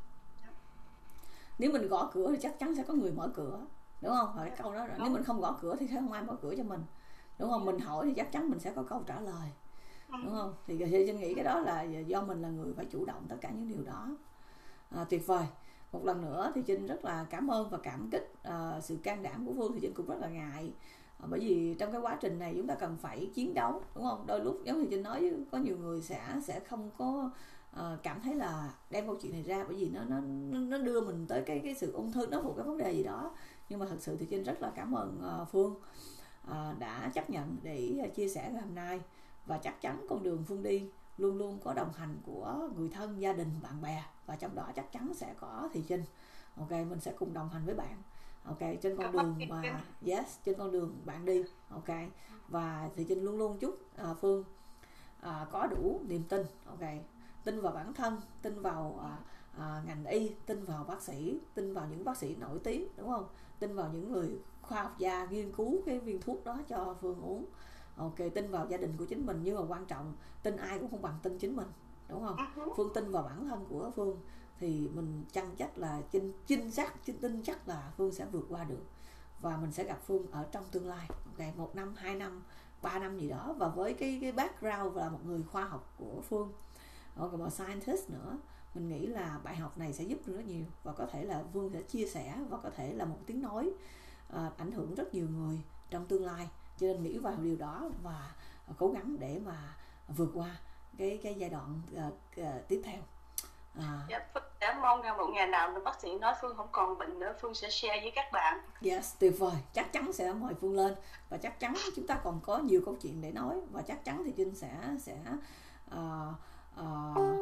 Nếu mình gõ cửa thì chắc chắn sẽ có người mở cửa, đúng không? Hỏi cái câu đó rồi. Nếu mình không gõ cửa thì sẽ không ai mở cửa cho mình, đúng không? Mình hỏi thì chắc chắn mình sẽ có câu trả lời, đúng không? Thì Trinh nghĩ cái đó là do mình là người phải chủ động tất cả những điều đó. À, tuyệt vời. Một lần nữa thì Trinh rất là cảm ơn và cảm kích uh, sự can đảm của Phương. Thì Trinh cũng rất là ngại, uh, bởi vì trong cái quá trình này chúng ta cần phải chiến đấu, đúng không? Đôi lúc giống như Trinh nói, có nhiều người sẽ sẽ không có uh, cảm thấy là đem câu chuyện này ra, bởi vì nó nó nó đưa mình tới cái cái sự ung thư, nó một cái vấn đề gì đó. Nhưng mà thật sự thì Trinh rất là cảm ơn uh, Phương uh, đã chấp nhận để uh, chia sẻ ngày hôm nay. Và chắc chắn con đường Phương đi luôn luôn có đồng hành của người thân, gia đình, bạn bè, và trong đó chắc chắn sẽ có Thị Trinh. Ok, mình sẽ cùng đồng hành với bạn, ok, trên con đường mà yes, trên con đường bạn đi, ok. Và Thị Trinh luôn luôn chúc uh, Phương uh, có đủ niềm tin, ok, tin vào bản thân, tin vào uh, uh, ngành y, tin vào bác sĩ, tin vào những bác sĩ nổi tiếng, đúng không, tin vào những người khoa học gia nghiên cứu cái viên thuốc đó cho Phương uống. Ok, tin vào gia đình của chính mình, nhưng mà quan trọng tin ai cũng không bằng tin chính mình, đúng không? Phương tin vào bản thân của Phương thì mình chăn chắc là chính chính xác chính tin chắc là Phương sẽ vượt qua được, và mình sẽ gặp Phương ở trong tương lai, ok, một năm, hai năm, ba năm gì đó. Và với cái cái background là một người khoa học của Phương, còn một scientist nữa, mình nghĩ là bài học này sẽ giúp được rất nhiều, và có thể là Phương sẽ chia sẻ và có thể là một tiếng nói uh, ảnh hưởng rất nhiều người trong tương lai. Cho nên nghĩ vào điều đó và cố gắng để mà vượt qua cái cái giai đoạn uh, uh, tiếp theo. À. Dạ, Phương sẽ mong rằng một ngày nào bác sĩ nói Phương không còn bệnh nữa, Phương sẽ share với các bạn. Yes, tuyệt vời. Chắc chắn sẽ mời Phương lên, và chắc chắn chúng ta còn có nhiều câu chuyện để nói, và chắc chắn thì Trinh sẽ sẽ uh, uh,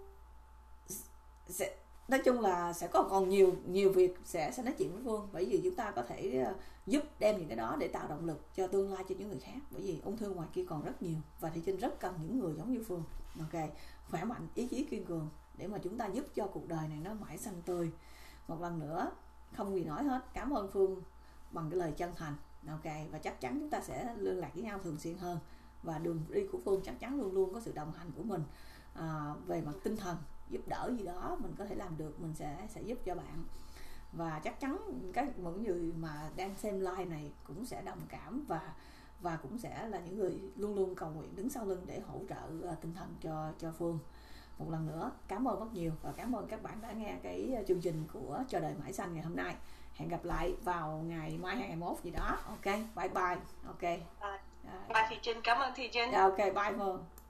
sẽ nói chung là sẽ có còn nhiều nhiều việc sẽ sẽ nói chuyện với Phương, bởi vì chúng ta có thể uh, giúp đem những cái đó để tạo động lực cho tương lai cho những người khác, bởi vì ung thư ngoài kia còn rất nhiều, và thì Trinh rất cần những người giống như Phương, ok, khỏe mạnh, ý chí kiên cường, để mà chúng ta giúp cho cuộc đời này nó mãi xanh tươi. Một lần nữa không gì nói hết, cảm ơn Phương bằng cái lời chân thành, ok, và chắc chắn chúng ta sẽ liên lạc với nhau thường xuyên hơn, và đường đi của Phương chắc chắn luôn luôn có sự đồng hành của mình à, về mặt tinh thần, giúp đỡ gì đó mình có thể làm được, mình sẽ sẽ giúp cho bạn. Và chắc chắn các những người mà đang xem live này cũng sẽ đồng cảm, và và cũng sẽ là những người luôn luôn cầu nguyện đứng sau lưng để hỗ trợ uh, tinh thần cho cho Phương. Một lần nữa cảm ơn rất nhiều, và cảm ơn các bạn đã nghe cái chương trình của Cho Đời Mãi Xanh ngày hôm nay. Hẹn gặp lại vào ngày mai hai ngày mốt gì đó. Ok, bye bye. Ok, bye, bye Thị Trinh, cảm ơn Thị Trinh. Ok, bye Phương.